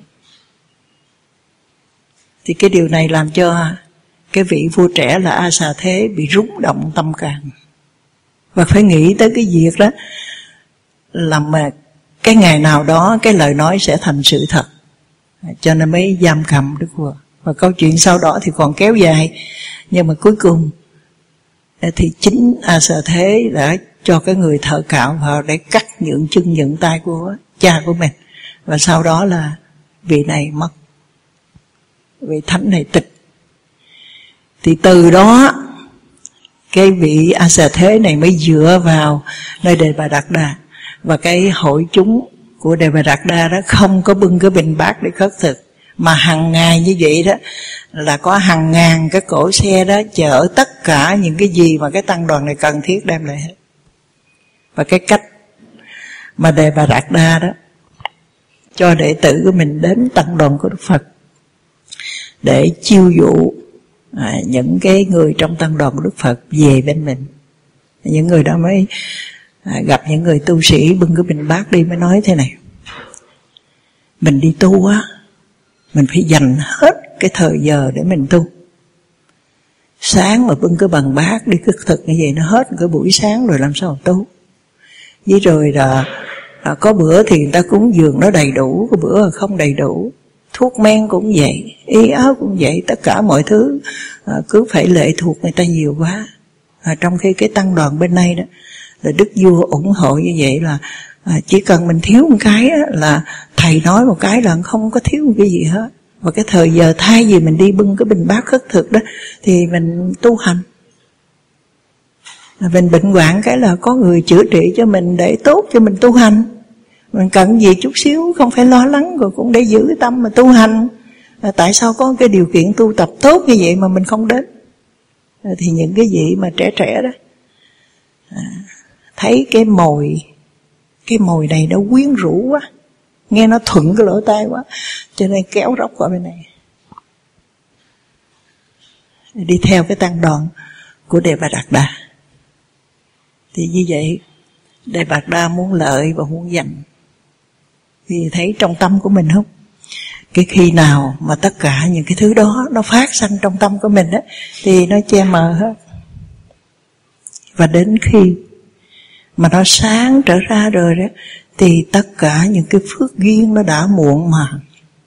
Thì cái điều này làm cho cái vị vua trẻ là A Xà Thế bị rúng động tâm can, và phải nghĩ tới cái việc đó là mà cái ngày nào đó cái lời nói sẽ thành sự thật, cho nên mới giam cầm đức vua. Và câu chuyện sau đó thì còn kéo dài, nhưng mà cuối cùng thì chính A Xà Thế đã cho cái người thợ cạo vào để cắt những chân những tay của cha của mình, và sau đó là vị này mất, vị thánh này tịch. Thì từ đó cái vị A Xà Thế này mới dựa vào nơi Đề Bà Đạt Đa, và cái hội chúng của Đề Bà Đạt Đa đó không có bưng cái bình bát để khất thực, mà hàng ngày như vậy đó là có hàng ngàn cái cỗ xe đó chở tất cả những cái gì mà cái tăng đoàn này cần thiết đem lại hết. Và cái cách mà Đề Bà Đạt Đa đó cho đệ tử của mình đến tăng đoàn của Đức Phật để chiêu dụ à, những cái người trong tăng đoàn của Đức Phật về bên mình. Những người đó mới à, gặp những người tu sĩ bưng cái bình bát đi, mới nói thế này: mình đi tu á, mình phải dành hết cái thời giờ để mình tu. Sáng mà bưng cái bằng bát đi khất thực như vậy, nó hết cái buổi sáng rồi làm sao tu. Với rồi là à, có bữa thì người ta cúng dường nó đầy đủ, có bữa là không đầy đủ. Thuốc men cũng vậy, y áo cũng vậy, tất cả mọi thứ à, cứ phải lệ thuộc người ta nhiều quá. À, trong khi cái tăng đoàn bên này đó là Đức Vua ủng hộ như vậy là à, chỉ cần mình thiếu một cái á, là thầy nói một cái là không có thiếu một cái gì hết. Và cái thời giờ thay vì mình đi bưng cái bình bát khất thực đó thì mình tu hành. Là mình bệnh hoạn cái là có người chữa trị cho mình để tốt cho mình tu hành. Mình cần gì chút xíu không phải lo lắng, rồi cũng để giữ cái tâm mà tu hành. À, tại sao có cái điều kiện tu tập tốt như vậy mà mình không đến? À, thì những cái vị mà trẻ trẻ đó à, thấy cái mồi cái mồi này nó quyến rũ quá, nghe nó thuận cái lỗ tai quá, cho nên kéo róc qua bên này, đi theo cái tăng đoàn của Đề Bà Đạt Đa. Thì như vậy Đề Bà Đạt Đa muốn lợi và muốn giành. Vì thấy trong tâm của mình không, cái khi nào mà tất cả những cái thứ đó nó phát sanh trong tâm của mình đó, thì nó che mờ hết. Và đến khi mà nó sáng trở ra rồi đó, thì tất cả những cái phước duyên nó đã muộn màng.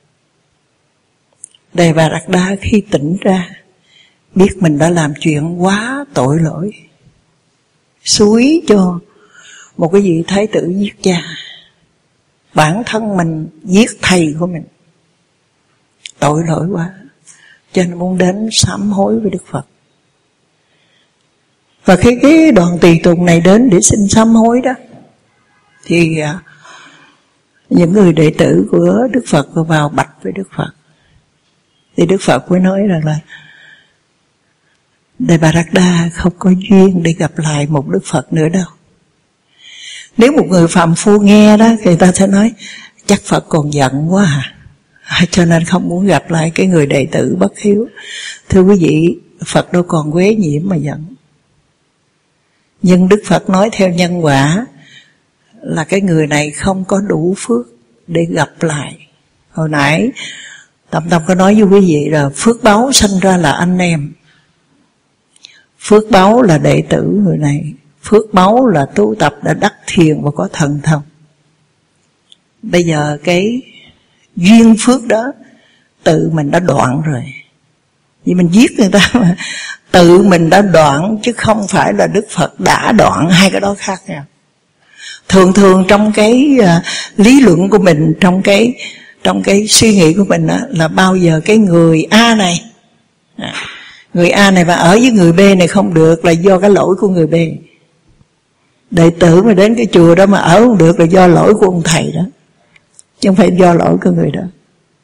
Đề Bà Đạt Đa khi tỉnh ra, biết mình đã làm chuyện quá tội lỗi, xúi cho một cái vị thái tử giết cha, bản thân mình giết thầy của mình, tội lỗi quá, cho nên muốn đến sám hối với Đức Phật. Và khi cái đoàn tùy tùng này đến để xin sám hối đó, thì à, những người đệ tử của Đức Phật vào bạch với Đức Phật. Thì Đức Phật mới nói rằng là Đề Bà Đạt Đa không có duyên để gặp lại một Đức Phật nữa đâu. Nếu một người phàm phu nghe đó, thì người ta sẽ nói chắc Phật còn giận quá à, cho nên không muốn gặp lại cái người đệ tử bất hiếu. Thưa quý vị, Phật đâu còn quế nhiễm mà giận. Nhưng Đức Phật nói theo nhân quả là cái người này không có đủ phước để gặp lại. Hồi nãy Tâm Tâm có nói với quý vị là phước báu sinh ra là anh em, phước báu là đệ tử người này, phước báu là tu tập đã đắc thiền và có thần thông. Bây giờ cái duyên phước đó tự mình đã đoạn rồi. Vì mình giết người ta mà tự mình đã đoạn, chứ không phải là Đức Phật đã đoạn, hai cái đó khác nhau. Thường thường trong cái uh, lý luận của mình, trong cái trong cái suy nghĩ của mình đó, là bao giờ cái người A này à, người A này mà ở với người B này không được là do cái lỗi của người B. Đệ tử mà đến cái chùa đó mà ở không được là do lỗi của ông thầy đó, chứ không phải do lỗi của người đó.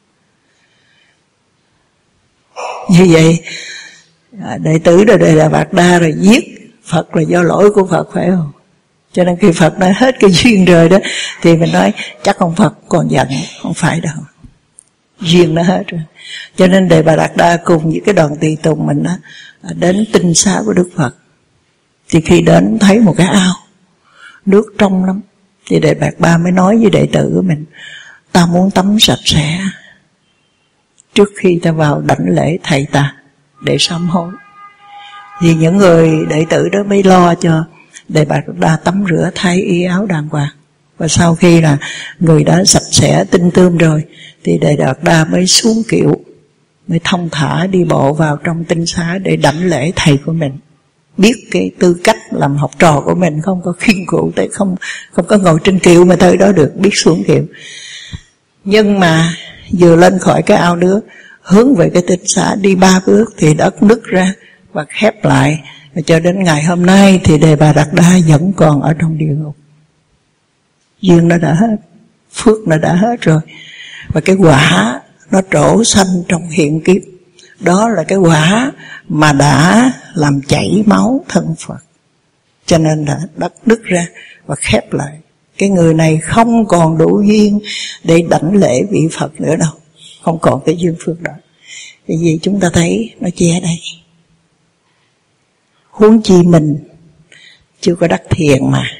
Như vậy đệ tử rồi Đề Bà Đạt Đa rồi giết Phật là do lỗi của Phật, phải không? Cho nên khi Phật nói hết cái duyên rồi đó, thì mình nói chắc ông Phật còn giận. Không phải đâu, duyên nó hết rồi. Cho nên Đề Bà Đạt Đa cùng với cái đoàn tùy tùng mình đó, đến tinh xá của Đức Phật. Thì khi đến thấy một cái ao nước trong lắm, thì Đề Bà Đạt Đa mới nói với đệ tử của mình: ta muốn tắm sạch sẽ trước khi ta vào đảnh lễ thầy ta để sám hối. Thì những người đệ tử đó mới lo cho Đề Bà Đạt Đa tắm rửa thay y áo đàng hoàng. Và sau khi là người đã sạch sẽ tinh tươm rồi, thì Đề Bà Đạt Đa mới xuống kiệu, mới thông thả đi bộ vào trong tinh xá để đảnh lễ thầy của mình. Biết cái tư cách làm học trò của mình, không có khiêng cụ tới, không không có ngồi trên kiệu mà tới đó được, biết xuống kiệu. Nhưng mà vừa lên khỏi cái ao nước, hướng về cái tinh xá đi ba bước thì đất nứt ra và khép lại. Và cho đến ngày hôm nay thì Đề Bà Đạt Đa vẫn còn ở trong địa ngục. Duyên nó đã hết, phước nó đã hết rồi. Và cái quả nó trổ sanh trong hiện kiếp, đó là cái quả mà đã làm chảy máu thân Phật. Cho nên là đất nứt ra và khép lại. Cái người này không còn đủ duyên để đảnh lễ vị Phật nữa đâu, không còn cái duyên phước đó. Vì vậy chúng ta thấy nó che đây. Huống chi mình chưa có đắc thiền mà,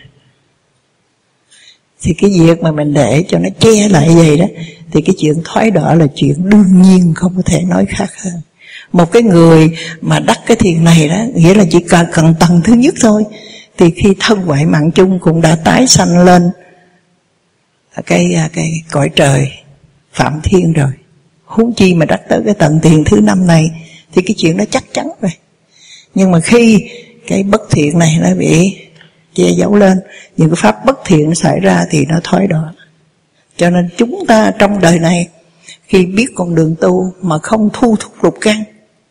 thì cái việc mà mình để cho nó che lại vậy đó, thì cái chuyện thoái đọa là chuyện đương nhiên, không có thể nói khác hơn. Một cái người mà đắc cái thiền này đó, nghĩa là chỉ cần, cần tầng thứ nhất thôi, thì khi thân ngoại mạng chung cũng đã tái sanh lên cái cái cõi trời Phạm Thiên rồi, huống chi mà đắc tới cái tận thiền thứ năm này thì cái chuyện đó chắc chắn rồi. Nhưng mà khi cái bất thiện này nó bị che giấu lên, những cái pháp bất thiện nó xảy ra thì nó thoái đọa. Cho nên chúng ta trong đời này khi biết con đường tu mà không thu thúc lục căn,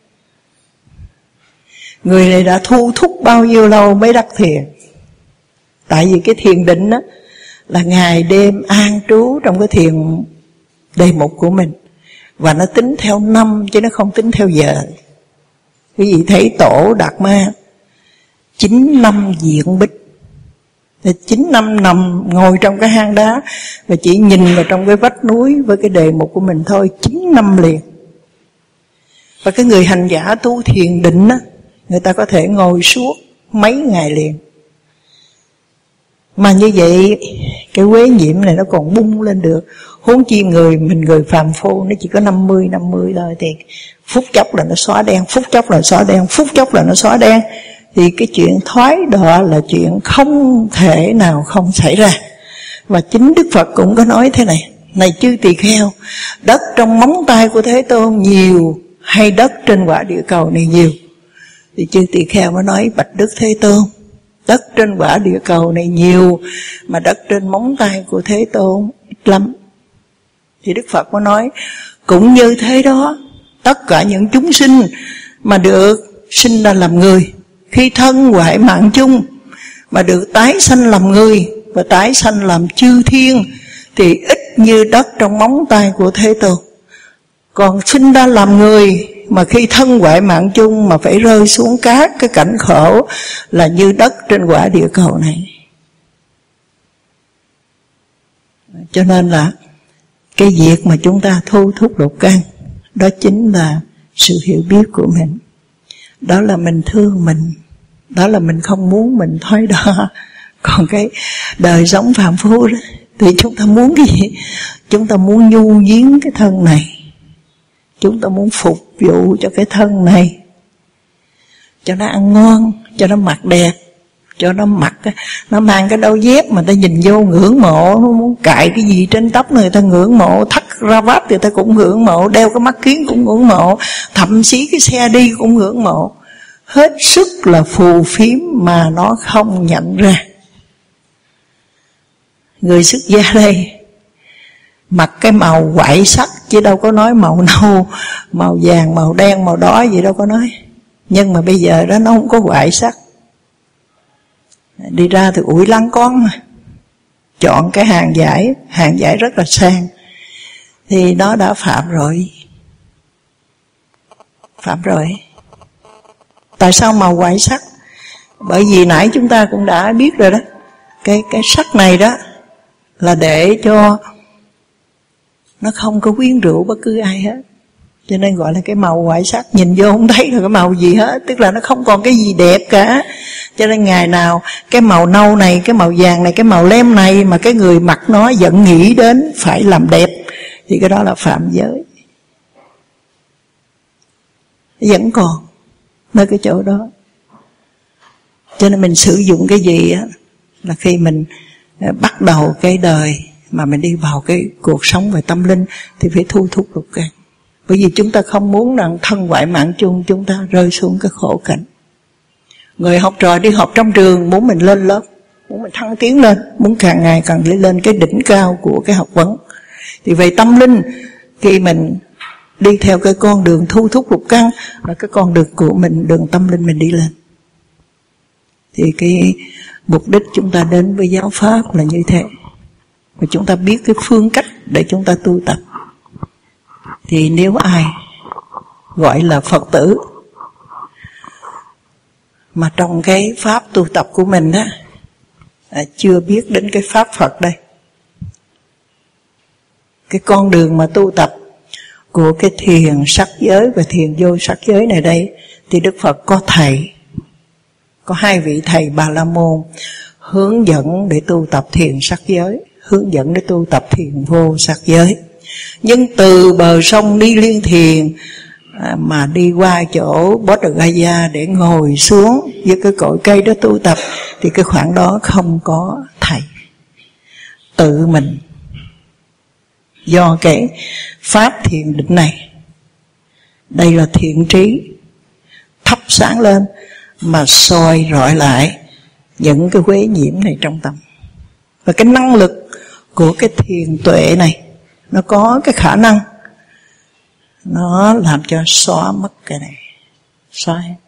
người này đã thu thúc bao nhiêu lâu mới đắc thiền. Tại vì cái thiền định đó là ngày đêm an trú trong cái thiền đề mục của mình, và nó tính theo năm chứ nó không tính theo giờ. Quý vị thấy Tổ Đạt Ma chín năm diện bích, chín năm nằm ngồi trong cái hang đá và chỉ nhìn vào trong cái vách núi với cái đề mục của mình thôi, chín năm liền. Và cái người hành giả tu thiền định á, người ta có thể ngồi suốt mấy ngày liền. Mà như vậy cái quế nhiễm này nó còn bung lên được, huống chi người mình người phàm phu nó chỉ có năm mươi năm mươi thôi, thì phút chốc là nó xóa đen, phút chốc là xóa đen, phút chốc là nó xóa đen. Thì cái chuyện thoái đọa là chuyện không thể nào không xảy ra. Và chính Đức Phật cũng có nói thế này: này chư tỳ kheo, đất trong móng tay của Thế Tôn nhiều hay đất trên quả địa cầu này nhiều? Thì chư tỳ kheo mới nói: bạch Đức Thế Tôn, đất trên quả địa cầu này nhiều, mà đất trên móng tay của Thế Tôn ít lắm. Thì Đức Phật mới nói: cũng như thế đó, tất cả những chúng sinh mà được sinh ra làm người, khi thân hoại mạng chung mà được tái sanh làm người và tái sanh làm chư thiên, thì ít như đất trong móng tay của Thế Tôn. Còn sinh ra làm người mà khi thân hoại mạng chung mà phải rơi xuống các cái cảnh khổ là như đất trên quả địa cầu này. Cho nên là cái việc mà chúng ta thu thúc lục căn, đó chính là sự hiểu biết của mình. Đó là mình thương mình, đó là mình không muốn mình thoái đọa. Còn cái đời sống phàm phu đó thì chúng ta muốn cái gì? Chúng ta muốn nhu viếng cái thân này, chúng ta muốn phục vụ cho cái thân này, cho nó ăn ngon, cho nó mặc đẹp, cho nó mặc, nó mang cái đôi dép mà ta nhìn vô ngưỡng mộ, nó muốn cài cái gì trên tóc người ta ngưỡng mộ, thắt ra vát người ta cũng ngưỡng mộ, đeo cái mắt kiếng cũng ngưỡng mộ, thậm chí cái xe đi cũng ngưỡng mộ. Hết sức là phù phiếm mà nó không nhận ra. Người xuất gia đây mặc cái màu white sắc chứ đâu có nói màu nâu, màu vàng, màu đen, màu đỏ gì đâu có nói. Nhưng mà bây giờ đó nó không có white sắc. Đi ra thì ủi lăng con mà, chọn cái hàng giải, hàng giải rất là sang, thì nó đã phạm rồi. Phạm rồi. Tại sao màu white sắc? Bởi vì nãy chúng ta cũng đã biết rồi đó, Cái, cái sắc này đó là để cho nó không có quyến rũ bất cứ ai hết. Cho nên gọi là cái màu white sắc. Nhìn vô không thấy là cái màu gì hết, tức là nó không còn cái gì đẹp cả. Cho nên ngày nào cái màu nâu này, cái màu vàng này, cái màu lem này mà cái người mặc nó vẫn nghĩ đến phải làm đẹp, thì cái đó là phạm giới. Vẫn còn nơi cái chỗ đó. Cho nên mình sử dụng cái gì á, là khi mình bắt đầu cái đời mà mình đi vào cái cuộc sống về tâm linh thì phải thu thúc lục căn. Bởi vì chúng ta không muốn rằng thân ngoại mạng chung chúng ta rơi xuống cái khổ cảnh. Người học trò đi học trong trường muốn mình lên lớp, muốn mình thăng tiến lên, muốn càng ngày càng đi lên cái đỉnh cao của cái học vấn. Thì về tâm linh, khi mình đi theo cái con đường thu thúc lục căn là cái con đường của mình, đường tâm linh mình đi lên. Thì cái mục đích chúng ta đến với giáo pháp là như thế. Và chúng ta biết cái phương cách để chúng ta tu tập. Thì nếu ai gọi là Phật tử mà trong cái pháp tu tập của mình á, à, chưa biết đến cái pháp Phật đây, cái con đường mà tu tập của cái thiền sắc giới và thiền vô sắc giới này đây, thì Đức Phật có thầy, có hai vị thầy Bà La Môn hướng dẫn để tu tập thiền sắc giới, hướng dẫn để tu tập thiền vô sắc giới. Nhưng từ bờ sông đi Liên Thiền à, mà đi qua chỗ Bodh Gaya để ngồi xuống với cái cội cây đó tu tập, thì cái khoảng đó không có thầy. Tự mình do cái pháp thiền định này, đây là thiện trí thắp sáng lên mà soi rọi lại những cái quế nhiễm này trong tâm. Và cái năng lực của cái thiền tuệ này, nó có cái khả năng nó làm cho xóa mất cái này, xóa hết.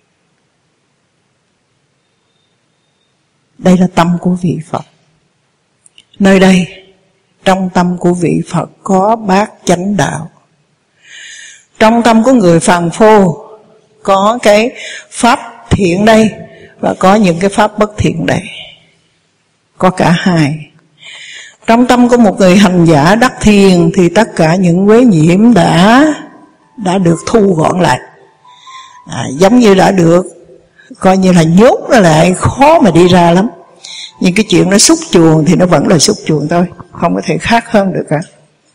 Đây là tâm của vị Phật. Nơi đây, trong tâm của vị Phật có bát chánh đạo. Trong tâm của người phàm phu có cái pháp thiện đây và có những cái pháp bất thiện đây. Có cả hai. Trong tâm của một người hành giả đắc thiền thì tất cả những quế nhiễm đã đã được thu gọn lại, à, giống như đã được coi như là nhốt nó lại, khó mà đi ra lắm. Nhưng cái chuyện nó xúc chuồng thì nó vẫn là xúc chuồng thôi, không có thể khác hơn được cả.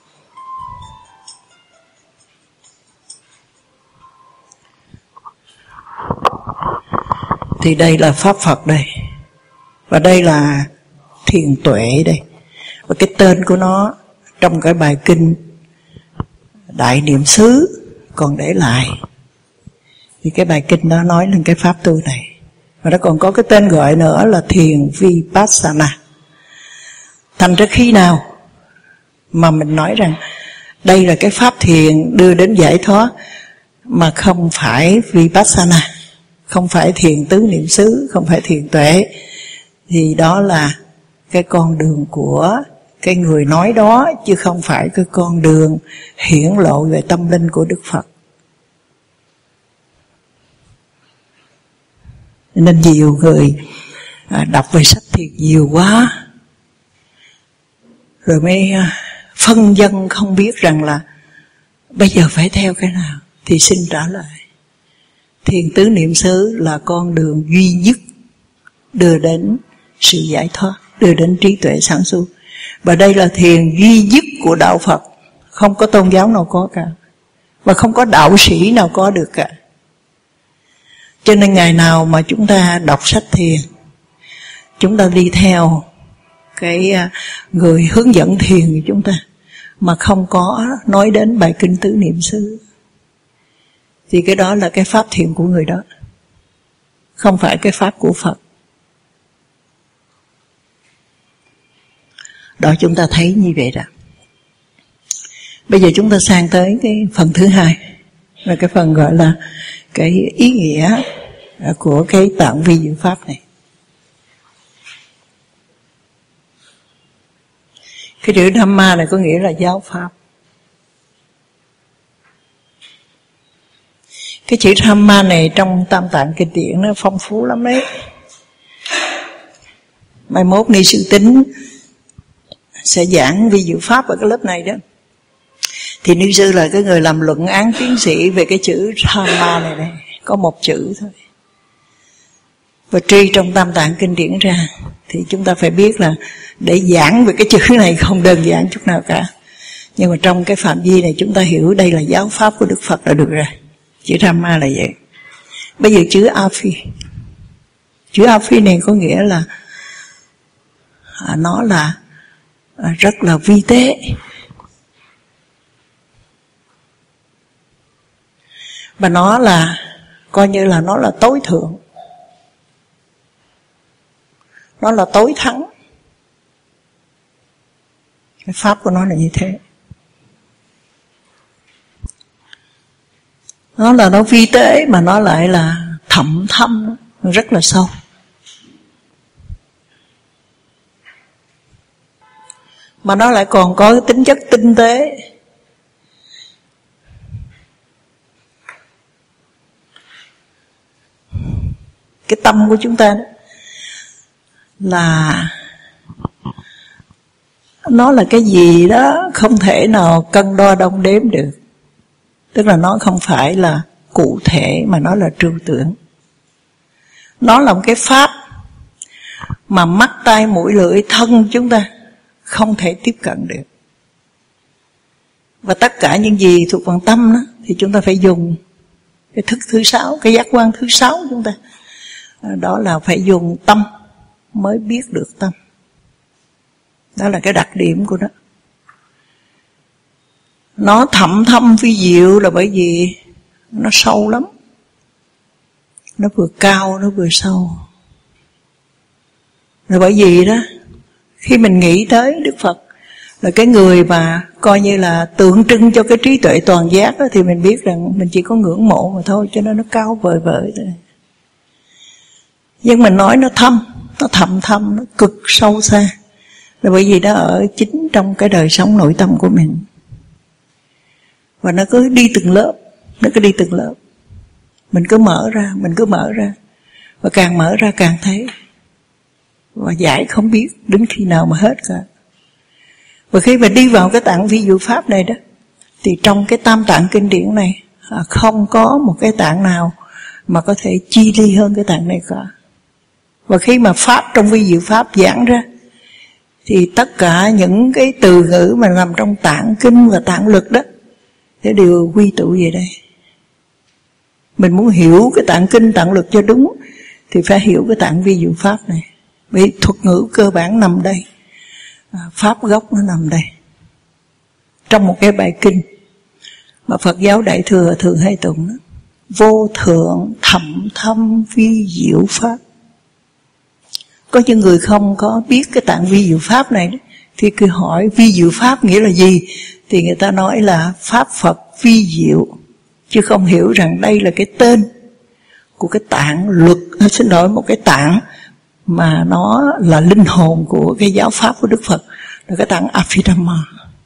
Thì đây là pháp Phật đây, và đây là thiền tuệ đây. Và cái tên của nó trong cái bài kinh Đại Niệm xứ còn để lại. Thì cái bài kinh đó nói lên cái pháp tu này. Và nó còn có cái tên gọi nữa là thiền Vipassana. Thành ra khi nào mà mình nói rằng đây là cái pháp thiền đưa đến giải thoát, mà không phải Vipassana, không phải thiền tứ niệm xứ, không phải thiền tuệ, thì đó là cái con đường của cái người nói đó, chứ không phải cái con đường hiển lộ về tâm linh của Đức Phật. Nên nhiều người đọc về sách thiền nhiều quá, rồi mới phân vân không biết rằng là bây giờ phải theo cái nào. Thì xin trả lời, thiền tứ niệm xứ là con đường duy nhất đưa đến sự giải thoát, đưa đến trí tuệ sáng suốt. Và đây là thiền duy nhất của đạo Phật, không có tôn giáo nào có cả, và không có đạo sĩ nào có được cả. Cho nên ngày nào mà chúng ta đọc sách thiền, chúng ta đi theo cái người hướng dẫn thiền của chúng ta, mà không có nói đến bài kinh tứ niệm xứ, thì cái đó là cái pháp thiền của người đó, không phải cái pháp của Phật. Đó, chúng ta thấy như vậy đó. Bây giờ chúng ta sang tới cái phần thứ hai, là cái phần gọi là cái ý nghĩa của cái tạng vi diệu pháp này. Cái chữ Dhamma này có nghĩa là giáo pháp. Cái chữ Dhamma này trong Tam Tạng Kinh Điển nó phong phú lắm đấy. Mai mốt Ni Sư Tính sẽ giảng vi diệu pháp ở cái lớp này đó. Thì Ni Sư là cái người làm luận án tiến sĩ về cái chữ Dhamma này đây. Có một chữ thôi. Và tri trong Tam Tạng Kinh Điển ra, thì chúng ta phải biết là để giảng về cái chữ này không đơn giản chút nào cả. Nhưng mà trong cái phạm vi này chúng ta hiểu đây là giáo pháp của Đức Phật là được rồi. Chữ Dhamma là vậy. Bây giờ chữ A Phi. Chữ A Phi này có nghĩa là à, nó là à, rất là vi tế. Và nó là coi như là nó là tối thượng, nó là tối thắng. Cái pháp của nó là như thế. Nó là nó vi tế mà nó lại là thậm thâm, rất là sâu. Mà nó lại còn có cái tính chất tinh tế. Cái tâm của chúng ta đó là nó là cái gì đó không thể nào cân đo đong đếm được. Tức là nó không phải là cụ thể mà nó là trừu tượng. Nó là một cái pháp mà mắt tai mũi lưỡi thân chúng ta không thể tiếp cận được. Và tất cả những gì thuộc vào tâm đó thì chúng ta phải dùng cái thức thứ sáu, cái giác quan thứ sáu của chúng ta. Đó là phải dùng tâm mới biết được tâm. Đó là cái đặc điểm của nó. Nó thậm thâm vi diệu là bởi vì nó sâu lắm. Nó vừa cao, nó vừa sâu. Là bởi vì đó, khi mình nghĩ tới Đức Phật là cái người mà coi như là tượng trưng cho cái trí tuệ toàn giác đó, thì mình biết rằng mình chỉ có ngưỡng mộ mà thôi, cho nên nó cao vời vợi thôi. Nhưng mình nói nó thâm, nó thầm thâm, nó cực sâu xa. Là bởi vì nó ở chính trong cái đời sống nội tâm của mình. Và nó cứ đi từng lớp, nó cứ đi từng lớp. Mình cứ mở ra, mình cứ mở ra. Và càng mở ra càng thấy. Và giải không biết đến khi nào mà hết cả. Và khi mà đi vào cái tạng vi diệu pháp này đó, thì trong cái tam tạng kinh điển này không có một cái tạng nào mà có thể chi ly hơn cái tạng này cả. Và khi mà pháp trong vi diệu pháp giảng ra, thì tất cả những cái từ ngữ mà nằm trong tạng kinh và tạng lực đó thì đều quy tụ về đây. Mình muốn hiểu cái tạng kinh tạng lực cho đúng thì phải hiểu cái tạng vi diệu pháp này. Vì thuật ngữ cơ bản nằm đây, pháp gốc nó nằm đây. Trong một cái bài kinh mà Phật giáo Đại Thừa thường hay tụng đó, vô thượng thậm thâm vi diệu pháp. Có những người không có biết cái tạng vi diệu pháp này đó, thì cứ hỏi vi diệu pháp nghĩa là gì, thì người ta nói là pháp Phật vi diệu, chứ không hiểu rằng đây là cái tên của cái tạng luật, xin lỗi, một cái tạng mà nó là linh hồn của cái giáo pháp của Đức Phật, là cái tạng Abhidhamma.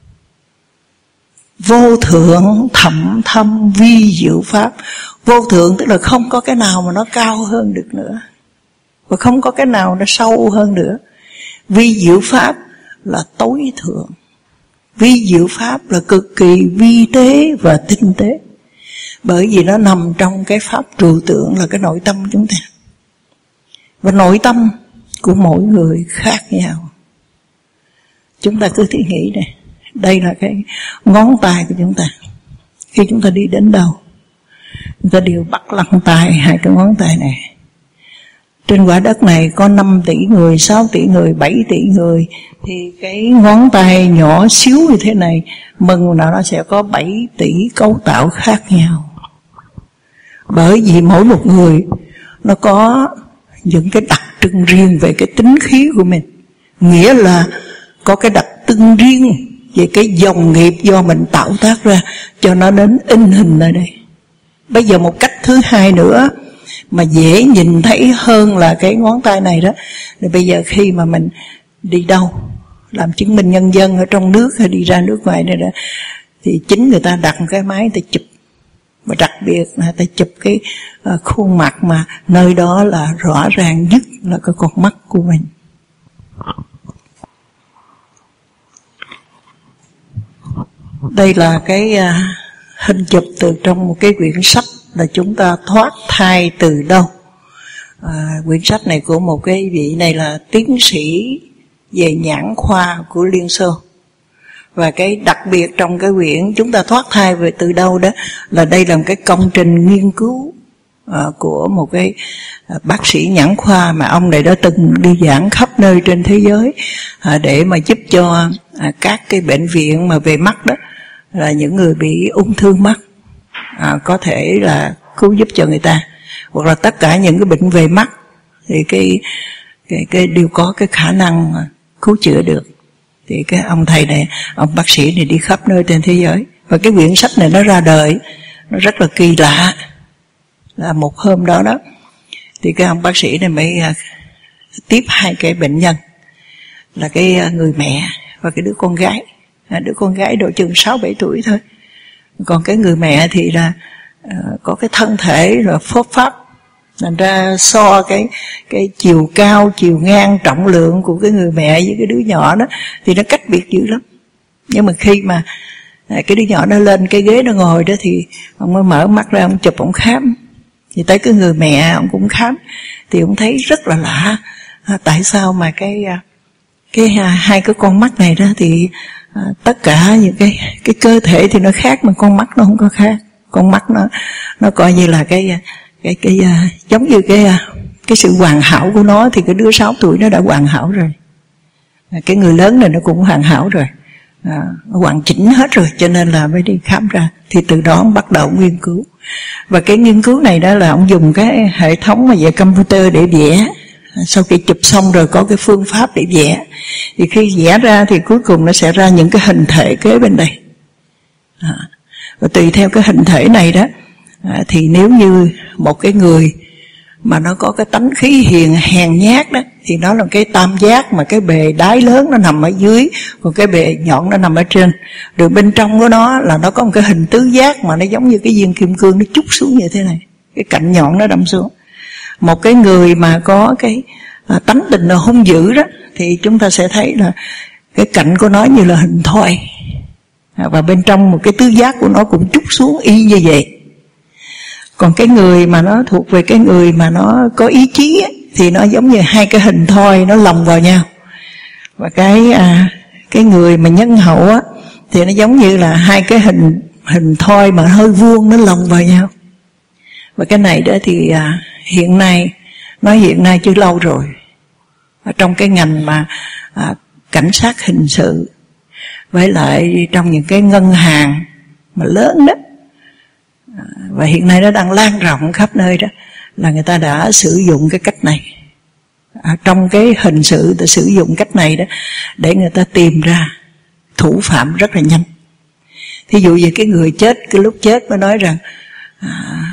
Vô thượng thậm thâm vi diệu pháp. Vô thượng tức là không có cái nào mà nó cao hơn được nữa, và không có cái nào nó sâu hơn nữa. Vi diệu pháp là tối thượng. Vi diệu pháp là cực kỳ vi tế và tinh tế, bởi vì nó nằm trong cái pháp trừu tượng là cái nội tâm chúng ta. Và nội tâm của mỗi người khác nhau. Chúng ta cứ thử nghĩ này, đây là cái ngón tay của chúng ta. Khi chúng ta đi đến đâu, chúng ta đều bắt lăn tay hai cái ngón tay này. Trên quả đất này có năm tỷ người, sáu tỷ người, bảy tỷ người, thì cái ngón tay nhỏ xíu như thế này, mừng nào nó sẽ có bảy tỷ cấu tạo khác nhau. Bởi vì mỗi một người nó có những cái đặc trưng riêng về cái tính khí của mình. Nghĩa là có cái đặc trưng riêng về cái dòng nghiệp do mình tạo tác ra, cho nó đến in hình ở đây. Bây giờ một cách thứ hai nữa mà dễ nhìn thấy hơn là cái ngón tay này đó, thì bây giờ khi mà mình đi đâu làm chứng minh nhân dân ở trong nước hay đi ra nước ngoài này đó, thì chính người ta đặt một cái máy người ta chụp. Và đặc biệt là người ta chụp cái uh, khuôn mặt mà nơi đó là rõ ràng nhất là cái con mắt của mình. Đây là cái uh, hình chụp từ trong một cái quyển sách là chúng ta thoát thai từ đâu. À, quyển sách này của một cái vị này là tiến sĩ về nhãn khoa của Liên Xô. Và cái đặc biệt trong cái quyển chúng ta thoát thai về từ đâu đó là đây là một cái công trình nghiên cứu à, của một cái à, bác sĩ nhãn khoa mà ông này đã từng đi giảng khắp nơi trên thế giới à, để mà giúp cho à, các cái bệnh viện mà về mắt đó, là những người bị ung thư mắt à, có thể là cứu giúp cho người ta, hoặc là tất cả những cái bệnh về mắt thì cái cái cái đều có cái khả năng cứu chữa được. Thì cái ông thầy này, ông bác sĩ này đi khắp nơi trên thế giới. Và cái quyển sách này nó ra đời, nó rất là kỳ lạ. Là một hôm đó đó, thì cái ông bác sĩ này mới uh, tiếp hai cái bệnh nhân, là cái uh, người mẹ và cái đứa con gái. À, đứa con gái độ chừng sáu bảy tuổi thôi. Còn cái người mẹ thì là uh, có cái thân thể là phốt pháp, thành ra so cái cái chiều cao, chiều ngang, trọng lượng của cái người mẹ với cái đứa nhỏ đó thì nó cách biệt dữ lắm. Nhưng mà khi mà à, cái đứa nhỏ nó lên cái ghế nó ngồi đó, thì ông mới mở mắt ra, ông chụp, ông khám. Thì tới cái người mẹ ông cũng khám, thì ông thấy rất là lạ. À, tại sao mà cái cái hai cái con mắt này đó thì à, tất cả những cái cái cơ thể thì nó khác mà con mắt nó không có khác. Con mắt nó nó coi như là cái cái cái, cái giống như cái cái sự hoàn hảo của nó, thì cái đứa sáu tuổi nó đã hoàn hảo rồi. Cái người lớn này nó cũng hoàn hảo rồi, à, hoàn chỉnh hết rồi, cho nên là mới đi khám ra. Thì từ đó ông bắt đầu nghiên cứu. Và cái nghiên cứu này đó là ông dùng cái hệ thống mà về computer để vẽ. Sau khi chụp xong rồi có cái phương pháp để vẽ, thì khi vẽ ra thì cuối cùng nó sẽ ra những cái hình thể kế bên đây. À, và tùy theo cái hình thể này đó, à, thì nếu như một cái người mà nó có cái tánh khí hiền hèn nhát đó, thì nó là cái tam giác, mà cái bề đáy lớn nó nằm ở dưới, còn cái bề nhọn nó nằm ở trên. Rồi bên trong của nó là nó có một cái hình tứ giác, mà nó giống như cái viên kim cương nó trút xuống như thế này, cái cạnh nhọn nó đâm xuống. Một cái người mà có cái à, tánh tình là hung dữ đó, thì chúng ta sẽ thấy là cái cạnh của nó như là hình thoi, à, và bên trong một cái tứ giác của nó cũng trút xuống y như vậy. Còn cái người mà nó thuộc về cái người mà nó có ý chí ấy, thì nó giống như hai cái hình thoi nó lồng vào nhau. Và cái à, cái người mà nhân hậu á, thì nó giống như là hai cái hình hình thoi mà hơi vuông nó lồng vào nhau. Và cái này đó thì à, hiện nay, nói hiện nay chứ lâu rồi, ở trong cái ngành mà à, cảnh sát hình sự, với lại trong những cái ngân hàng mà lớn đó, à, và hiện nay nó đang lan rộng khắp nơi đó, là người ta đã sử dụng cái cách này. À, trong cái hình sự ta sử dụng cách này đó để người ta tìm ra thủ phạm rất là nhanh. Thí dụ như cái người chết, cái lúc chết mới nói rằng à,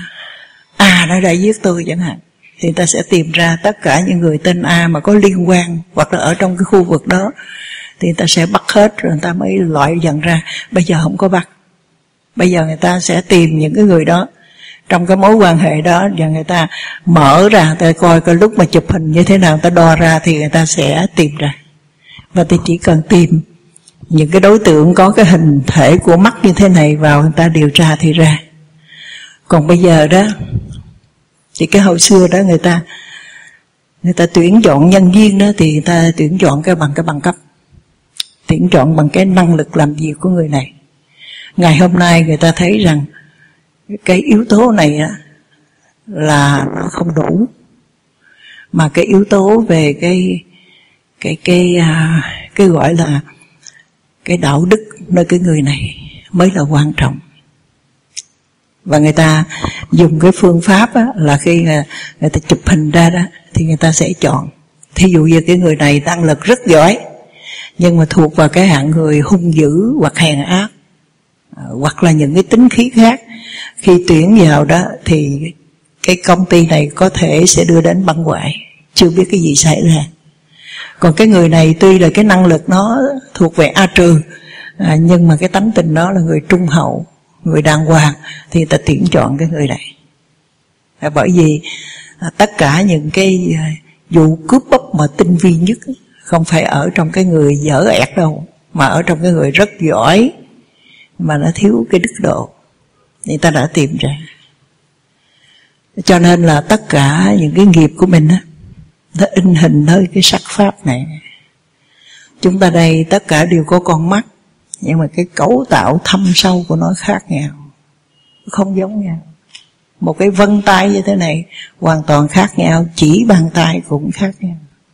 A nó đã giết tôi chẳng hạn, thì ta sẽ tìm ra tất cả những người tên A mà có liên quan hoặc là ở trong cái khu vực đó, thì ta sẽ bắt hết, rồi người ta mới loại dần ra. Bây giờ không có bắt, bây giờ người ta sẽ tìm những cái người đó trong cái mối quan hệ đó, và người ta mở ra, ta coi cái lúc mà chụp hình như thế nào, ta đo ra thì người ta sẽ tìm ra. Và ta chỉ cần tìm những cái đối tượng có cái hình thể của mắt như thế này vào, người ta điều tra thì ra. Còn bây giờ đó, thì cái hồi xưa đó người ta người ta tuyển chọn nhân viên đó, thì người ta tuyển chọn cái bằng cái bằng cấp, tuyển chọn bằng cái năng lực làm việc của người này. Ngày hôm nay người ta thấy rằng cái yếu tố này á, là nó không đủ, mà cái yếu tố về cái cái cái cái, cái gọi là cái đạo đức nơi cái người này mới là quan trọng. Và người ta dùng cái phương pháp á, là khi người ta chụp hình ra đó, thì người ta sẽ chọn. Thí dụ như cái người này năng lực rất giỏi, nhưng mà thuộc vào cái hạng người hung dữ hoặc hèn ác, hoặc là những cái tính khí khác. Khi tuyển vào đó thì cái công ty này có thể sẽ đưa đến băng hoại, chưa biết cái gì xảy ra. Còn cái người này tuy là cái năng lực nó thuộc về A trừ, à, nhưng mà cái tánh tình đó là người trung hậu, người đàng hoàng, thì ta tuyển chọn cái người này. À, bởi vì à, tất cả những cái à, vụ cướp bóc mà tinh vi nhất không phải ở trong cái người dở ẹt đâu, mà ở trong cái người rất giỏi mà nó thiếu cái đức độ, người ta đã tìm ra. Cho nên là tất cả những cái nghiệp của mình á, nó in hình nơi cái sắc pháp này. Chúng ta đây tất cả đều có con mắt, nhưng mà cái cấu tạo thâm sâu của nó khác nhau, không giống nhau. Một cái vân tay như thế này hoàn toàn khác nhau, chỉ bàn tay cũng khác nhau.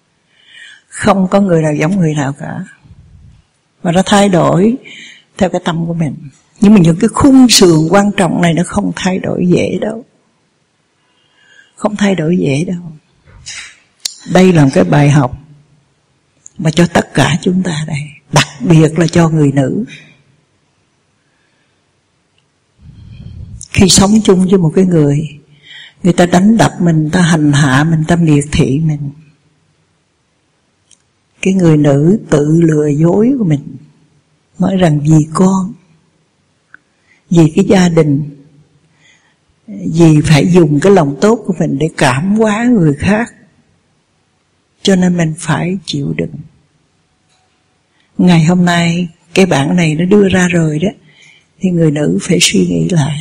Không có người nào giống người nào cả, và nó thay đổi theo cái tâm của mình. Nhưng mà những cái khung sườn quan trọng này nó không thay đổi dễ đâu, không thay đổi dễ đâu. Đây là một cái bài học mà cho tất cả chúng ta đây, đặc biệt là cho người nữ. Khi sống chung với một cái người, người ta đánh đập mình, người ta hành hạ mình, người ta miệt thị mình, cái người nữ tự lừa dối của mình, nói rằng vì con, vì cái gia đình, vì phải dùng cái lòng tốt của mình để cảm hóa người khác, cho nên mình phải chịu đựng. Ngày hôm nay cái bản này nó đưa ra rồi đó, thì người nữ phải suy nghĩ lại.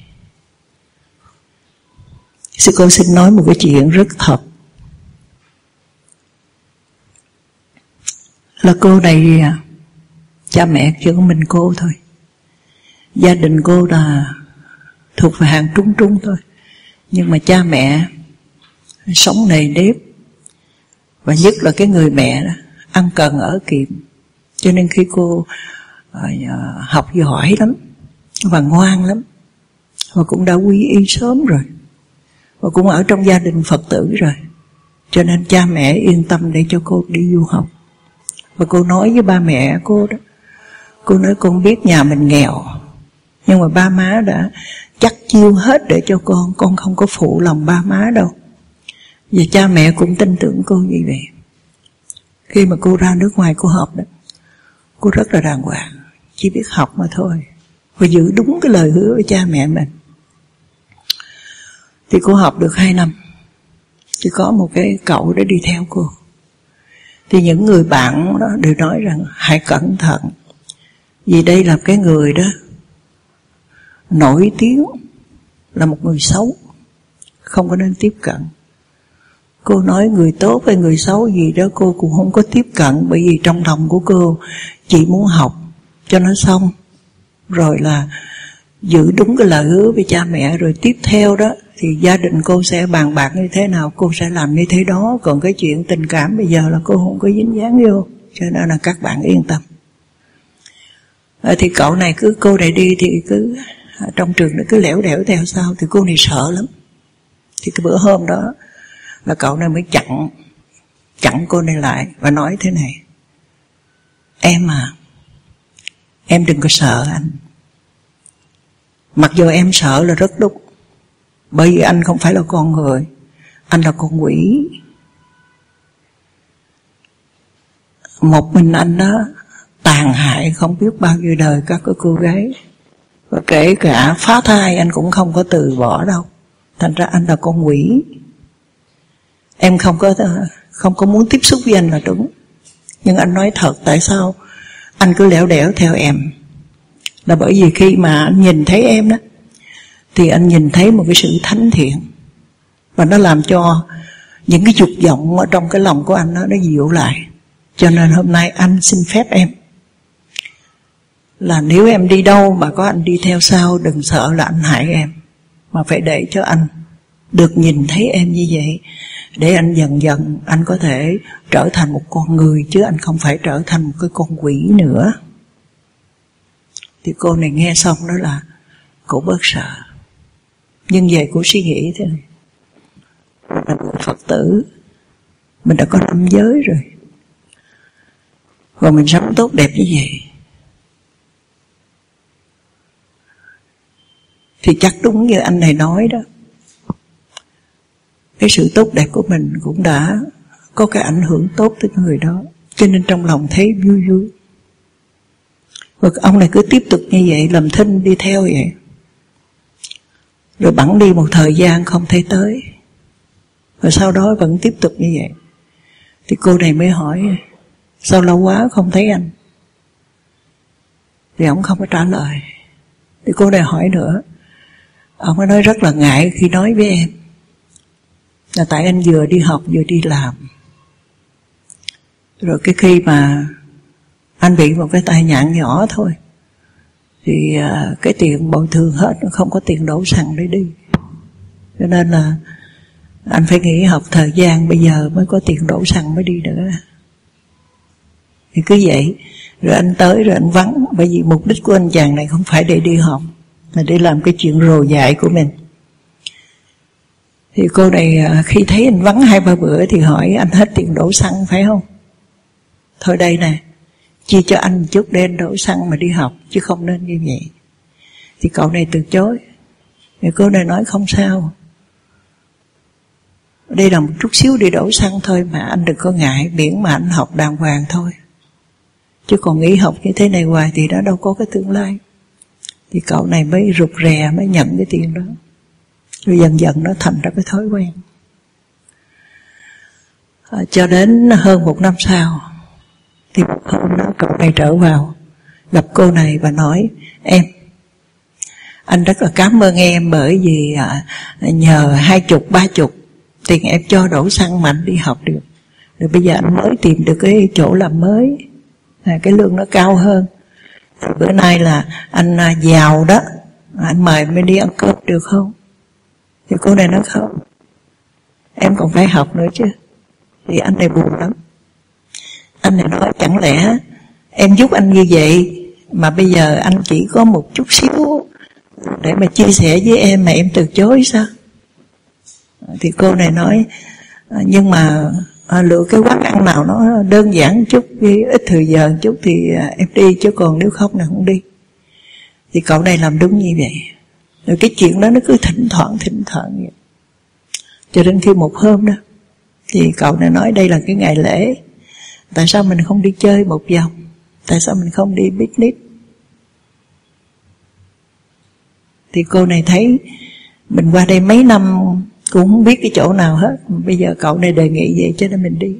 Sư cô xin nói một cái chuyện rất thật. Là cô này, cha mẹ chỉ có mình cô thôi. Gia đình cô là thuộc về hàng trung trung thôi. Nhưng mà cha mẹ sống nề nếp, và nhất là cái người mẹ đó, ăn cần ở kiệm. Cho nên khi cô uh, học giỏi lắm và ngoan lắm, và cũng đã quy y sớm rồi, và cũng ở trong gia đình Phật tử rồi, cho nên cha mẹ yên tâm để cho cô đi du học. Và cô nói với ba mẹ cô đó, cô nói con biết nhà mình nghèo, nhưng mà ba má đã chắc chiêu hết để cho con, con không có phụ lòng ba má đâu. Và cha mẹ cũng tin tưởng cô như vậy. Khi mà cô ra nước ngoài cô học đó, cô rất là đàng hoàng, chỉ biết học mà thôi, và giữ đúng cái lời hứa với cha mẹ mình. Thì cô học được hai năm, thì có một cái cậu để đi theo cô. Thì những người bạn đó đều nói rằng hãy cẩn thận, vì đây là cái người đó nổi tiếng là một người xấu, không có nên tiếp cận. Cô nói người tốt hay người xấu gì đó cô cũng không có tiếp cận, bởi vì trong lòng của cô chỉ muốn học cho nó xong, rồi là giữ đúng cái lời hứa với cha mẹ, rồi tiếp theo đó thì gia đình cô sẽ bàn bạc như thế nào cô sẽ làm như thế đó. Còn cái chuyện tình cảm bây giờ là cô không có dính dáng vô, cho nên là các bạn yên tâm. À, thì cậu này cứ cô này đi thì cứ trong trường nó cứ lẻo đẻo theo sau, thì cô này sợ lắm. Thì cái bữa hôm đó là cậu này mới chặn chặn cô này lại và nói thế này: em à, em đừng có sợ anh. Mặc dù em sợ là rất đúng, bởi vì anh không phải là con người, anh là con quỷ. Một mình anh đó tàn hại không biết bao nhiêu đời các cái cô gái, và kể cả phá thai anh cũng không có từ bỏ đâu. Thành ra anh là con quỷ. Em không có không có muốn tiếp xúc với anh là đúng. Nhưng anh nói thật, tại sao anh cứ lẻo đẻo theo em? Là bởi vì khi mà anh nhìn thấy em đó, thì anh nhìn thấy một cái sự thánh thiện, và nó làm cho những cái dục vọng ở trong cái lòng của anh đó, nó dịu lại. Cho nên hôm nay anh xin phép em là nếu em đi đâu mà có anh đi theo sau, đừng sợ là anh hại em, mà phải để cho anh được nhìn thấy em như vậy, để anh dần dần anh có thể trở thành một con người, chứ anh không phải trở thành một cái con quỷ nữa. Thì cô này nghe xong đó là cô bớt sợ. Nhưng về cô suy nghĩ thế này: là một Phật tử, mình đã có năm giới rồi, và mình sống tốt đẹp như vậy, thì chắc đúng như anh này nói đó, cái sự tốt đẹp của mình cũng đã có cái ảnh hưởng tốt tới người đó, cho nên trong lòng thấy vui vui. Và ông này cứ tiếp tục như vậy, làm thinh đi theo vậy. Rồi bẵng đi một thời gian không thấy tới, rồi sau đó vẫn tiếp tục như vậy. Thì cô này mới hỏi: sao lâu quá không thấy anh? Thì ông không có trả lời. Thì cô này hỏi nữa, ông ấy nói rất là ngại khi nói với em, là tại anh vừa đi học vừa đi làm, rồi cái khi mà anh bị một cái tai nạn nhỏ thôi, thì uh, cái tiền bồi thường hết, không có tiền đổ xăng để đi, cho nên là anh phải nghỉ học thời gian, bây giờ mới có tiền đổ xăng mới đi nữa. Thì cứ vậy, rồi anh tới rồi anh vắng, bởi vì mục đích của anh chàng này không phải để đi học, mà để làm cái chuyện rồ dại của mình. Thì cô này khi thấy anh vắng hai ba bữa thì hỏi: anh hết tiền đổ xăng phải không? Thôi đây nè, chia cho anh một chút để anh đổ xăng mà đi học, chứ không nên như vậy. Thì cậu này từ chối. Thì cô này nói không sao, đây là một chút xíu đi đổ xăng thôi mà, anh đừng có ngại, miễn mà anh học đàng hoàng thôi. Chứ còn nghỉ học như thế này hoài thì nó đâu có cái tương lai. Thì cậu này mới rụt rè, mới nhận cái tiền đó. Rồi dần dần nó thành ra cái thói quen. À, cho đến hơn một năm sau, thì một hôm đó cậu này trở vào gặp cô này và nói: em, anh rất là cảm ơn em, bởi vì à, nhờ hai chục ba chục tiền em cho đổ xăng mà anh đi học được. Rồi bây giờ anh mới tìm được cái chỗ làm mới, à, cái lương nó cao hơn. Thì bữa nay là anh à, giàu đó, Anh mời mình đi ăn cơm được không? Thì cô này nói không, em còn phải học nữa chứ. Thì anh này buồn lắm. Anh này nói chẳng lẽ em giúp anh như vậy mà bây giờ anh chỉ có một chút xíu để mà chia sẻ với em mà em từ chối sao? Thì cô này nói nhưng mà à, lựa cái quán ăn nào nó đơn giản một chút, ít thời giờ một chút thì em đi, chứ còn nếu không là không đi. Thì cậu này làm đúng như vậy. Rồi cái chuyện đó nó cứ thỉnh thoảng thỉnh thoảng vậy. Cho đến khi một hôm đó thì cậu này nói đây là cái ngày lễ, tại sao mình không đi chơi một vòng, tại sao mình không đi picnic. Thì cô này thấy mình qua đây mấy năm cũng không biết cái chỗ nào hết, bây giờ cậu này đề nghị vậy cho nên mình đi.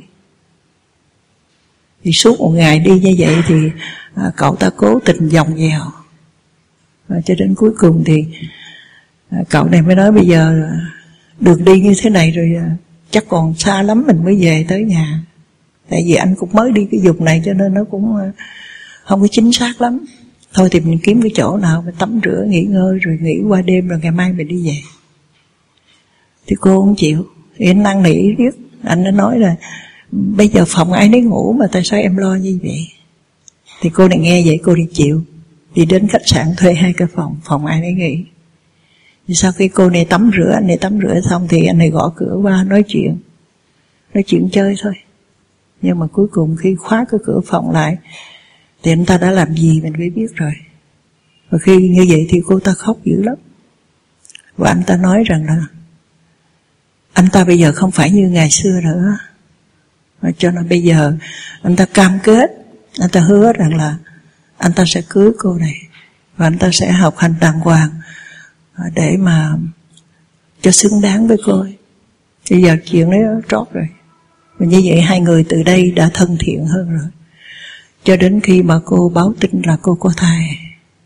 Thì suốt một ngày đi như vậy thì à, cậu ta cố tình vòng vèo, à, cho đến cuối cùng thì à, cậu này mới nói bây giờ đường đi như thế này rồi à, chắc còn xa lắm mình mới về tới nhà. Tại vì anh cũng mới đi cái vùng này cho nên nó cũng à, không có chính xác lắm. Thôi thì mình kiếm cái chỗ nào mình tắm rửa nghỉ ngơi rồi nghỉ qua đêm rồi ngày mai mình đi về. Thì cô không chịu. Thì anh năn nỉ riết. Anh đã nói là bây giờ phòng ai nấy ngủ mà tại sao em lo như vậy. Thì cô này nghe vậy cô đi chịu. Đi đến khách sạn thuê hai cái phòng, phòng ai nấy nghỉ. Thì sau khi cô này tắm rửa, anh này tắm rửa xong thì anh này gõ cửa qua nói chuyện. Nói chuyện chơi thôi. Nhưng mà cuối cùng khi khóa cái cửa phòng lại thì anh ta đã làm gì mình phải biết rồi. Và khi như vậy thì cô ta khóc dữ lắm. Và anh ta nói rằng là anh ta bây giờ không phải như ngày xưa nữa. Và cho nên bây giờ anh ta cam kết, anh ta hứa rằng là anh ta sẽ cưới cô này. Và anh ta sẽ học hành đàng hoàng để mà cho xứng đáng với cô ấy. Bây giờ chuyện đấy trót rồi. Và như vậy hai người từ đây đã thân thiện hơn rồi. Cho đến khi mà cô báo tin là cô có thai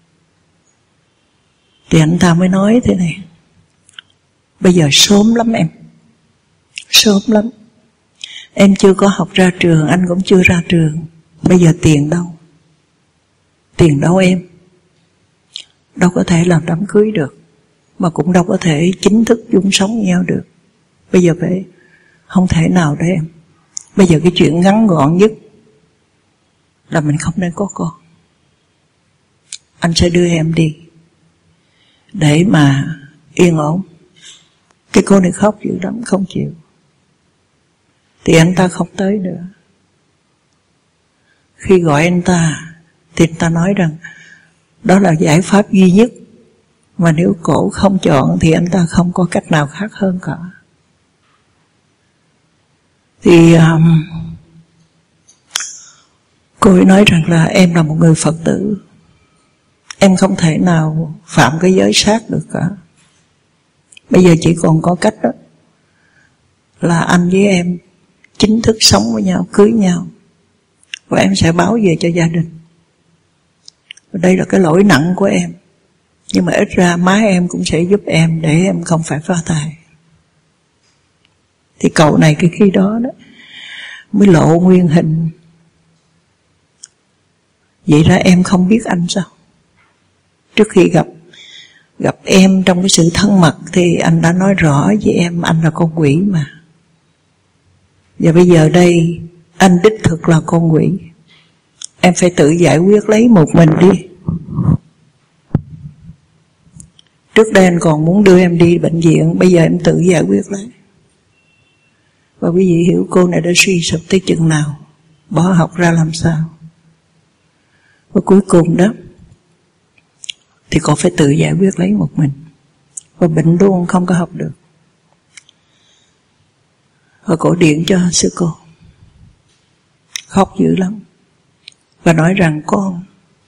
thì anh ta mới nói thế này: bây giờ sớm lắm em, sớm lắm. Em chưa có học ra trường, anh cũng chưa ra trường. Bây giờ tiền đâu? Tiền đâu em? Đâu có thể làm đám cưới được, mà cũng đâu có thể chính thức chung sống với nhau được. Bây giờ phải, không thể nào đấy em. Bây giờ cái chuyện ngắn gọn nhất là mình không nên có con. Anh sẽ đưa em đi để mà yên ổn. Cái cô này khóc dữ lắm, không chịu. Thì anh ta không tới nữa. Khi gọi anh ta thì anh ta nói rằng đó là giải pháp duy nhất, mà nếu cổ không chọn thì anh ta không có cách nào khác hơn cả. Thì um, cô ấy nói rằng là em là một người Phật tử, em không thể nào phạm cái giới sát được cả. Bây giờ chỉ còn có cách đó là anh với em chính thức sống với nhau, cưới nhau, và em sẽ báo về cho gia đình. Và đây là cái lỗi nặng của em, nhưng mà ít ra má em cũng sẽ giúp em để em không phải phá thai. Thì cậu này cái khi đó đó mới lộ nguyên hình. Vậy ra em không biết anh sao? Trước khi gặp Gặp em trong cái sự thân mật thì anh đã nói rõ với em anh là con quỷ mà. Và bây giờ đây anh đích thực là con quỷ. Em phải tự giải quyết lấy một mình đi. Trước đây anh còn muốn đưa em đi bệnh viện, bây giờ em tự giải quyết lấy. Và quý vị hiểu cô này đã suy sụp tới chừng nào, bỏ học ra làm sao. Và cuối cùng đó thì cô phải tự giải quyết lấy một mình. Và bệnh luôn không có học được. Và cô điện cho sư cô, khóc dữ lắm, và nói rằng con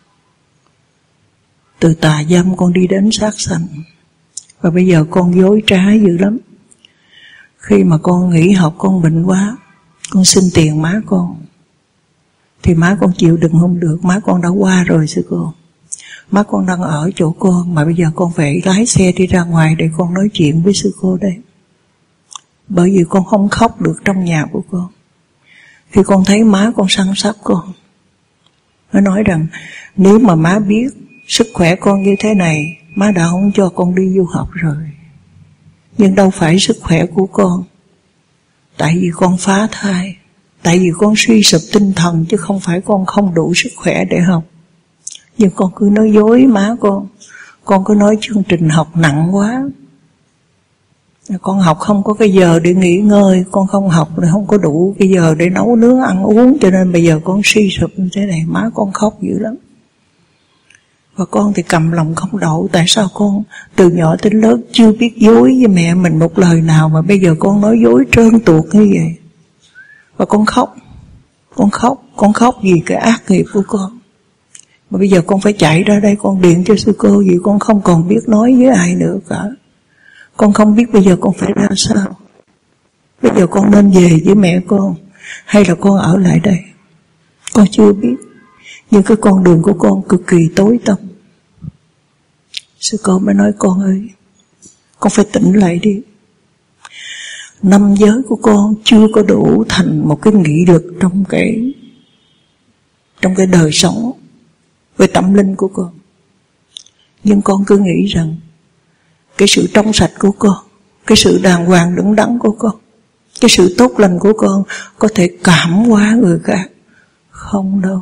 từ tà dâm con đi đến sát sanh, và bây giờ con dối trá dữ lắm. Khi mà con nghỉ học con bệnh quá, con xin tiền má con, thì má con chịu đựng không được. Má con đã qua rồi sư cô, má con đang ở chỗ con, mà bây giờ con phải lái xe đi ra ngoài để con nói chuyện với sư cô đây. Bởi vì con không khóc được trong nhà của con. Khi con thấy má con săn sóc con, nó nói rằng nếu mà má biết sức khỏe con như thế này, má đã không cho con đi du học rồi, nhưng đâu phải sức khỏe của con. Tại vì con phá thai, tại vì con suy sụp tinh thần, chứ không phải con không đủ sức khỏe để học. Nhưng con cứ nói dối má con. Con cứ nói chương trình học nặng quá, con học không có cái giờ để nghỉ ngơi, con không học thì không có đủ cái giờ để nấu nướng ăn uống, cho nên bây giờ con suy sụp như thế này. Má con khóc dữ lắm. Và con thì cầm lòng không đậu. Tại sao con từ nhỏ đến lớn chưa biết dối với mẹ mình một lời nào, mà bây giờ con nói dối trơn tuột như vậy. Và con khóc. Con khóc Con khóc vì cái ác nghiệp của con. Mà bây giờ con phải chạy ra đây, con điện cho sư cô, vì con không còn biết nói với ai nữa cả. Con không biết bây giờ con phải ra sao. Bây giờ con nên về với mẹ con, hay là con ở lại đây, con chưa biết. Nhưng cái con đường của con cực kỳ tối tăm. Sư cô mới nói, con ơi, con phải tỉnh lại đi. Năm giới của con chưa có đủ thành một cái nghị lực trong cái Trong cái đời sống về tâm linh của con. Nhưng con cứ nghĩ rằng cái sự trong sạch của con, cái sự đàng hoàng đứng đắn của con, cái sự tốt lành của con có thể cảm hóa người khác. Không đâu.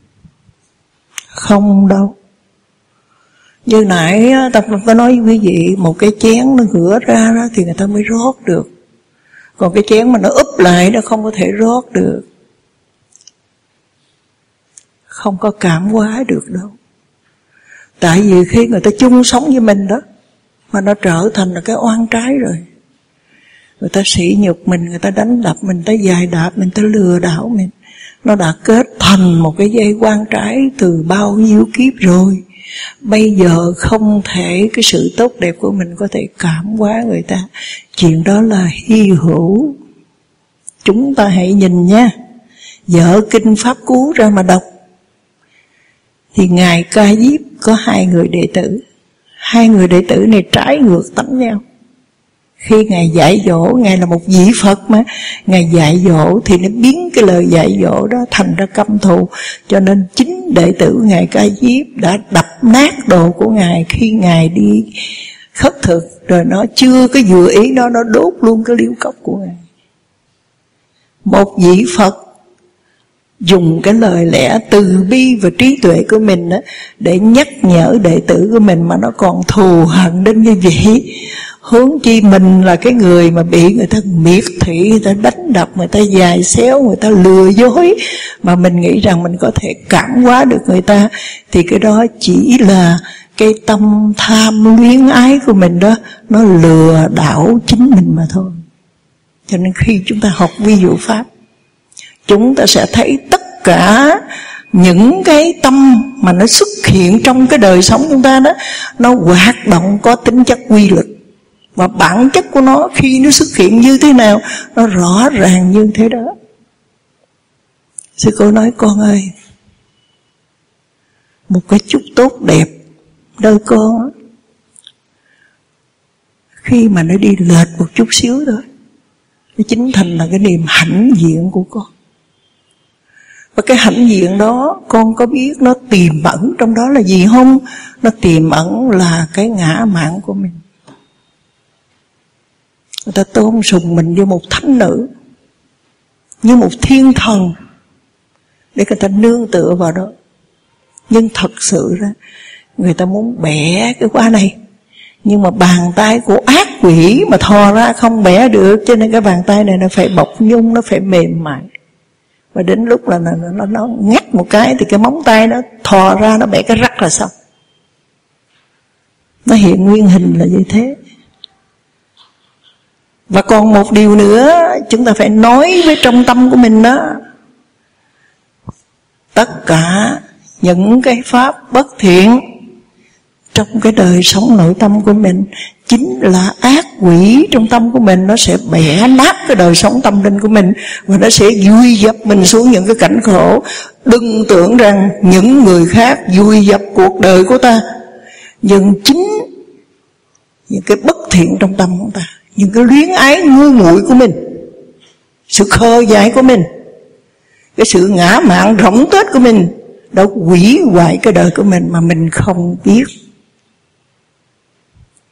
Không đâu. Như nãy ta có nói với quý vị, một cái chén nó rửa ra đó thì người ta mới rót được. Còn cái chén mà nó úp lại nó không có thể rót được. Không có cảm hóa được đâu. Tại vì khi người ta chung sống với mình đó, mà nó trở thành là cái oan trái rồi. Người ta sỉ nhục mình, người ta đánh đập mình, người ta dài đạp mình, người ta lừa đảo mình. Nó đã kết thành một cái dây oan trái từ bao nhiêu kiếp rồi. Bây giờ không thể cái sự tốt đẹp của mình có thể cảm hóa người ta. Chuyện đó là hy hữu. Chúng ta hãy nhìn nha, dở kinh Pháp Cú ra mà đọc. Thì Ngài Ca Diếp có hai người đệ tử. Hai người đệ tử này trái ngược tánh nhau. Khi Ngài dạy dỗ, Ngài là một vị Phật mà, Ngài dạy dỗ thì nó biến cái lời dạy dỗ đó thành ra căm thù. Cho nên chính đệ tử Ngài Ca Diếp đã đập nát đồ của Ngài khi Ngài đi khất thực. Rồi nó chưa có vừa ý đó, nó đốt luôn cái liễu cốc của Ngài. Một vị Phật dùng cái lời lẽ từ bi và trí tuệ của mình đó, để nhắc nhở đệ tử của mình, mà nó còn thù hận đến như vậy. Huống chi mình là cái người mà bị người ta miệt thị, người ta đánh đập, người ta dài xéo, người ta lừa dối, mà mình nghĩ rằng mình có thể cảm hóa được người ta, thì cái đó chỉ là cái tâm tham luyến ái của mình đó, nó lừa đảo chính mình mà thôi. Cho nên khi chúng ta học vi dụ Pháp, chúng ta sẽ thấy tất cả những cái tâm mà nó xuất hiện trong cái đời sống chúng ta đó, nó hoạt động có tính chất quy luật. Và bản chất của nó khi nó xuất hiện như thế nào, nó rõ ràng như thế đó. Sư cô nói, con ơi, một cái chút tốt đẹp đời con, khi mà nó đi lệch một chút xíu thôi, nó chính thành là cái niềm hãnh diện của con. Và cái hãnh diện đó, con có biết nó tiềm ẩn trong đó là gì không? Nó tiềm ẩn là cái ngã mạn của mình. Người ta tôn sùng mình như một thánh nữ, như một thiên thần, để người ta nương tựa vào đó. Nhưng thật sự ra, người ta muốn bẻ cái quả này, nhưng mà bàn tay của ác quỷ mà thò ra không bẻ được. Cho nên cái bàn tay này nó phải bọc nhung, nó phải mềm mại. Và đến lúc là nó, nó, nó ngắt một cái thì cái móng tay nó thò ra, nó bẻ cái rắc là xong. Nó hiện nguyên hình là như thế. Và còn một điều nữa chúng ta phải nói với trong tâm của mình đó, tất cả những cái pháp bất thiện trong cái đời sống nội tâm của mình chính là ác quỷ trong tâm của mình. Nó sẽ bẻ nát cái đời sống tâm linh của mình, và nó sẽ vùi dập mình xuống những cái cảnh khổ. Đừng tưởng rằng những người khác vùi dập cuộc đời của ta, nhưng chính những cái bất thiện trong tâm của ta, những cái luyến ái ngu muội của mình, sự khờ dại của mình, cái sự ngã mạn rỗng tuếch của mình đã hủy hoại cái đời của mình mà mình không biết.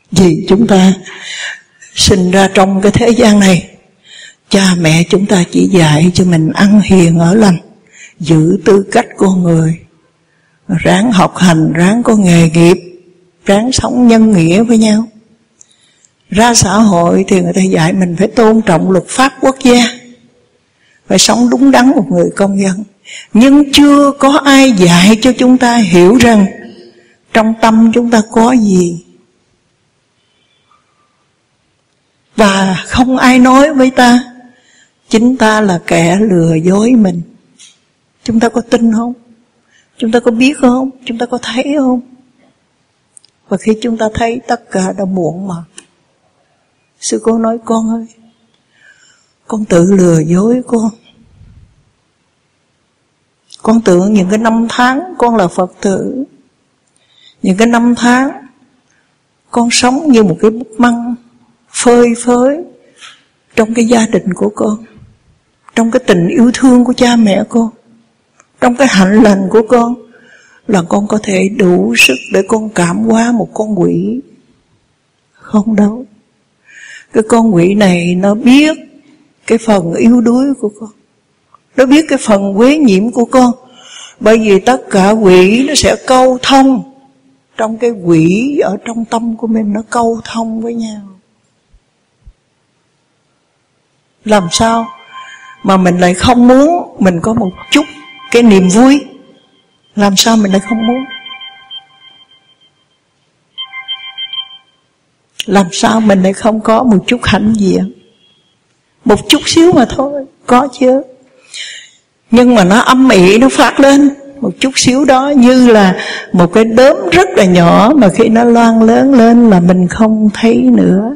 Vì chúng ta sinh ra trong cái thế gian này, cha mẹ chúng ta chỉ dạy cho mình ăn hiền ở lành, giữ tư cách con người, ráng học hành, ráng có nghề nghiệp, ráng sống nhân nghĩa với nhau. Ra xã hội thì người ta dạy mình phải tôn trọng luật pháp quốc gia, phải sống đúng đắn một người công dân. Nhưng chưa có ai dạy cho chúng ta hiểu rằng trong tâm chúng ta có gì. Và không ai nói với ta chính ta là kẻ lừa dối mình. Chúng ta có tin không? Chúng ta có biết không? Chúng ta có thấy không? Và khi chúng ta thấy, tất cả đã muộn mà. Sư cô nói, con ơi, con tự lừa dối con. Con tưởng những cái năm tháng con là Phật tử, những cái năm tháng con sống như một cái búp măng phơi phới trong cái gia đình của con, trong cái tình yêu thương của cha mẹ con, trong cái hạnh lành của con, là con có thể đủ sức để con cảm hóa một con quỷ. Không đâu. Cái con quỷ này nó biết cái phần yếu đuối của con, nó biết cái phần quế nhiễm của con. Bởi vì tất cả quỷ nó sẽ câu thông, trong cái quỷ ở trong tâm của mình nó câu thông với nhau. Làm sao mà mình lại không muốn mình có một chút cái niềm vui? Làm sao mình lại không muốn? Làm sao mình lại không có một chút hãnh diện? Một chút xíu mà thôi, có chứ. Nhưng mà nó âm ỉ, nó phát lên. Một chút xíu đó như là một cái đốm rất là nhỏ, mà khi nó loang lớn lên là mình không thấy nữa.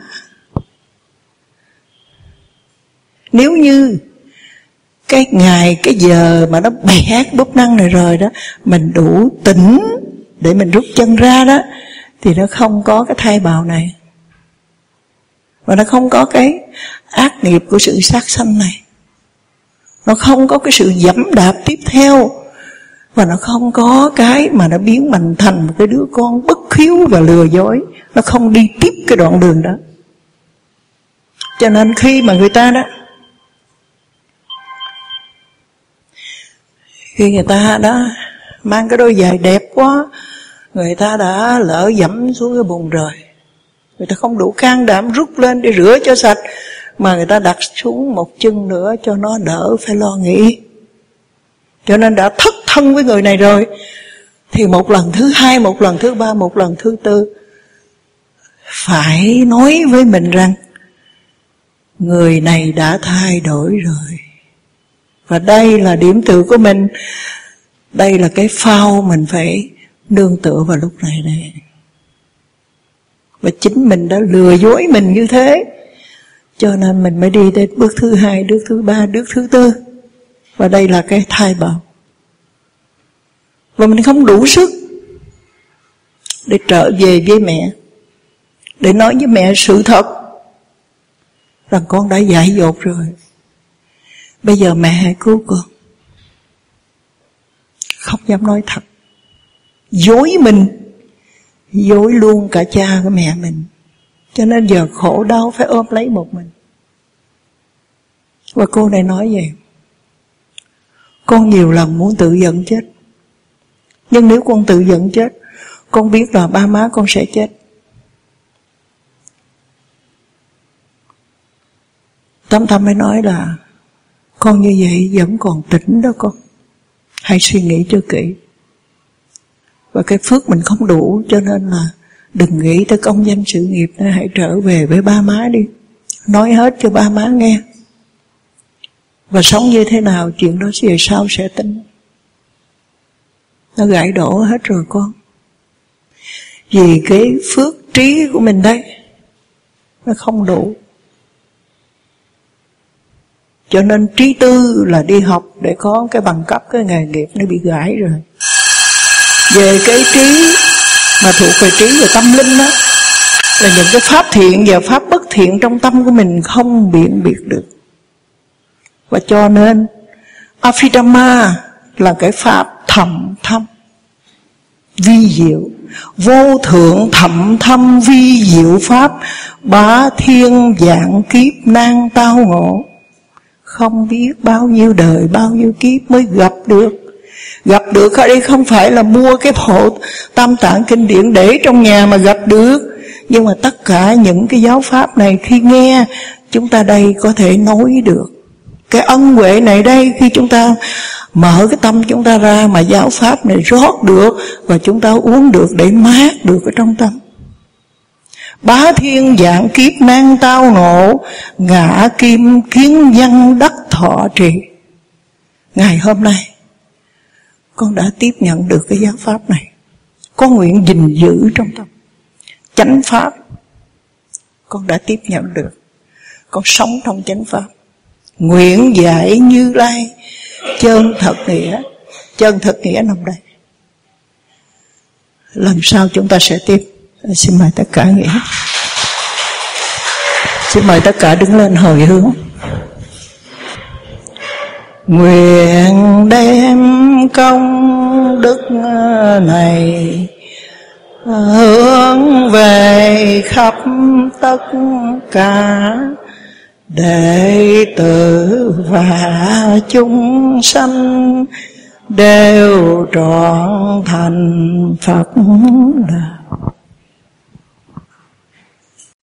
Nếu như cái ngày, cái giờ mà nó bẻ búp năng này rồi đó, mình đủ tỉnh để mình rút chân ra đó, thì nó không có cái thai bào này, và nó không có cái ác nghiệp của sự sát sanh này, nó không có cái sự dẫm đạp tiếp theo, và nó không có cái mà nó biến mình thành một cái đứa con bất hiếu và lừa dối. Nó không đi tiếp cái đoạn đường đó. Cho nên khi mà người ta đó, khi người ta đã mang cái đôi giày đẹp quá, người ta đã lỡ dẫm xuống cái bùn rồi, người ta không đủ can đảm rút lên để rửa cho sạch, mà người ta đặt xuống một chân nữa cho nó đỡ phải lo nghĩ. Cho nên đã thất thân với người này rồi, thì một lần thứ hai, một lần thứ ba, một lần thứ tư phải nói với mình rằng người này đã thay đổi rồi. Và đây là điểm tựa của mình, đây là cái phao mình phải nương tựa vào lúc này này. Và chính mình đã lừa dối mình như thế, cho nên mình mới đi đến bước thứ hai, bước thứ ba, bước thứ tư. Và đây là cái thai bào. Và mình không đủ sức để trở về với mẹ, để nói với mẹ sự thật rằng con đã dại dột rồi. Bây giờ mẹ hãy cứu con. Không dám nói thật, dối mình, dối luôn cả cha của mẹ mình. Cho nên giờ khổ đau phải ôm lấy một mình. Và cô này nói vậy: con nhiều lần muốn tự giận chết, nhưng nếu con tự giận chết, con biết là ba má con sẽ chết. Tâm Tâm mới nói là con như vậy vẫn còn tỉnh đó con, hãy suy nghĩ cho kỹ. Và cái phước mình không đủ, cho nên là đừng nghĩ tới công danh sự nghiệp nữa, hãy trở về với ba má đi, nói hết cho ba má nghe. Và sống như thế nào, chuyện đó về sau sẽ tính. Nó gãy đổ hết rồi con. Vì cái phước trí của mình đây nó không đủ, cho nên trí tư là đi học để có cái bằng cấp, cái nghề nghiệp nó bị gãy rồi. Về cái trí mà thuộc về trí về tâm linh đó, là những cái pháp thiện và pháp bất thiện trong tâm của mình không biện biệt được. Và cho nên Abhidhamma là cái pháp thầm thâm, vi diệu, vô thượng thậm thâm vi diệu pháp, bá thiên vạn kiếp nan tao ngộ. Không biết bao nhiêu đời, bao nhiêu kiếp mới gặp được. Gặp được ở đây không phải là mua cái bộ Tam Tạng Kinh Điển để trong nhà mà gặp được. Nhưng mà tất cả những cái giáo pháp này khi nghe, chúng ta đây có thể nói được. Cái ân huệ này đây, khi chúng ta mở cái tâm chúng ta ra mà giáo pháp này rót được, và chúng ta uống được để mát được ở trong tâm. Bá thiên vạn kiếp nan tao ngộ, ngã kim kiến văn đắc thọ trì. Ngày hôm nay con đã tiếp nhận được cái giáo pháp này, con nguyện gìn giữ trong tâm. Chánh pháp con đã tiếp nhận được, con sống trong chánh pháp. Nguyện dạy Như Lai chân thật nghĩa. Chân thật nghĩa nằm đây. Lần sau chúng ta sẽ tiếp. Xin mời tất cả nghĩa. Xin mời tất cả đứng lên hồi hướng. Nguyện đem công đức này hướng về khắp tất cả đệ tử và chúng sanh đều trọn thành Phật đạo.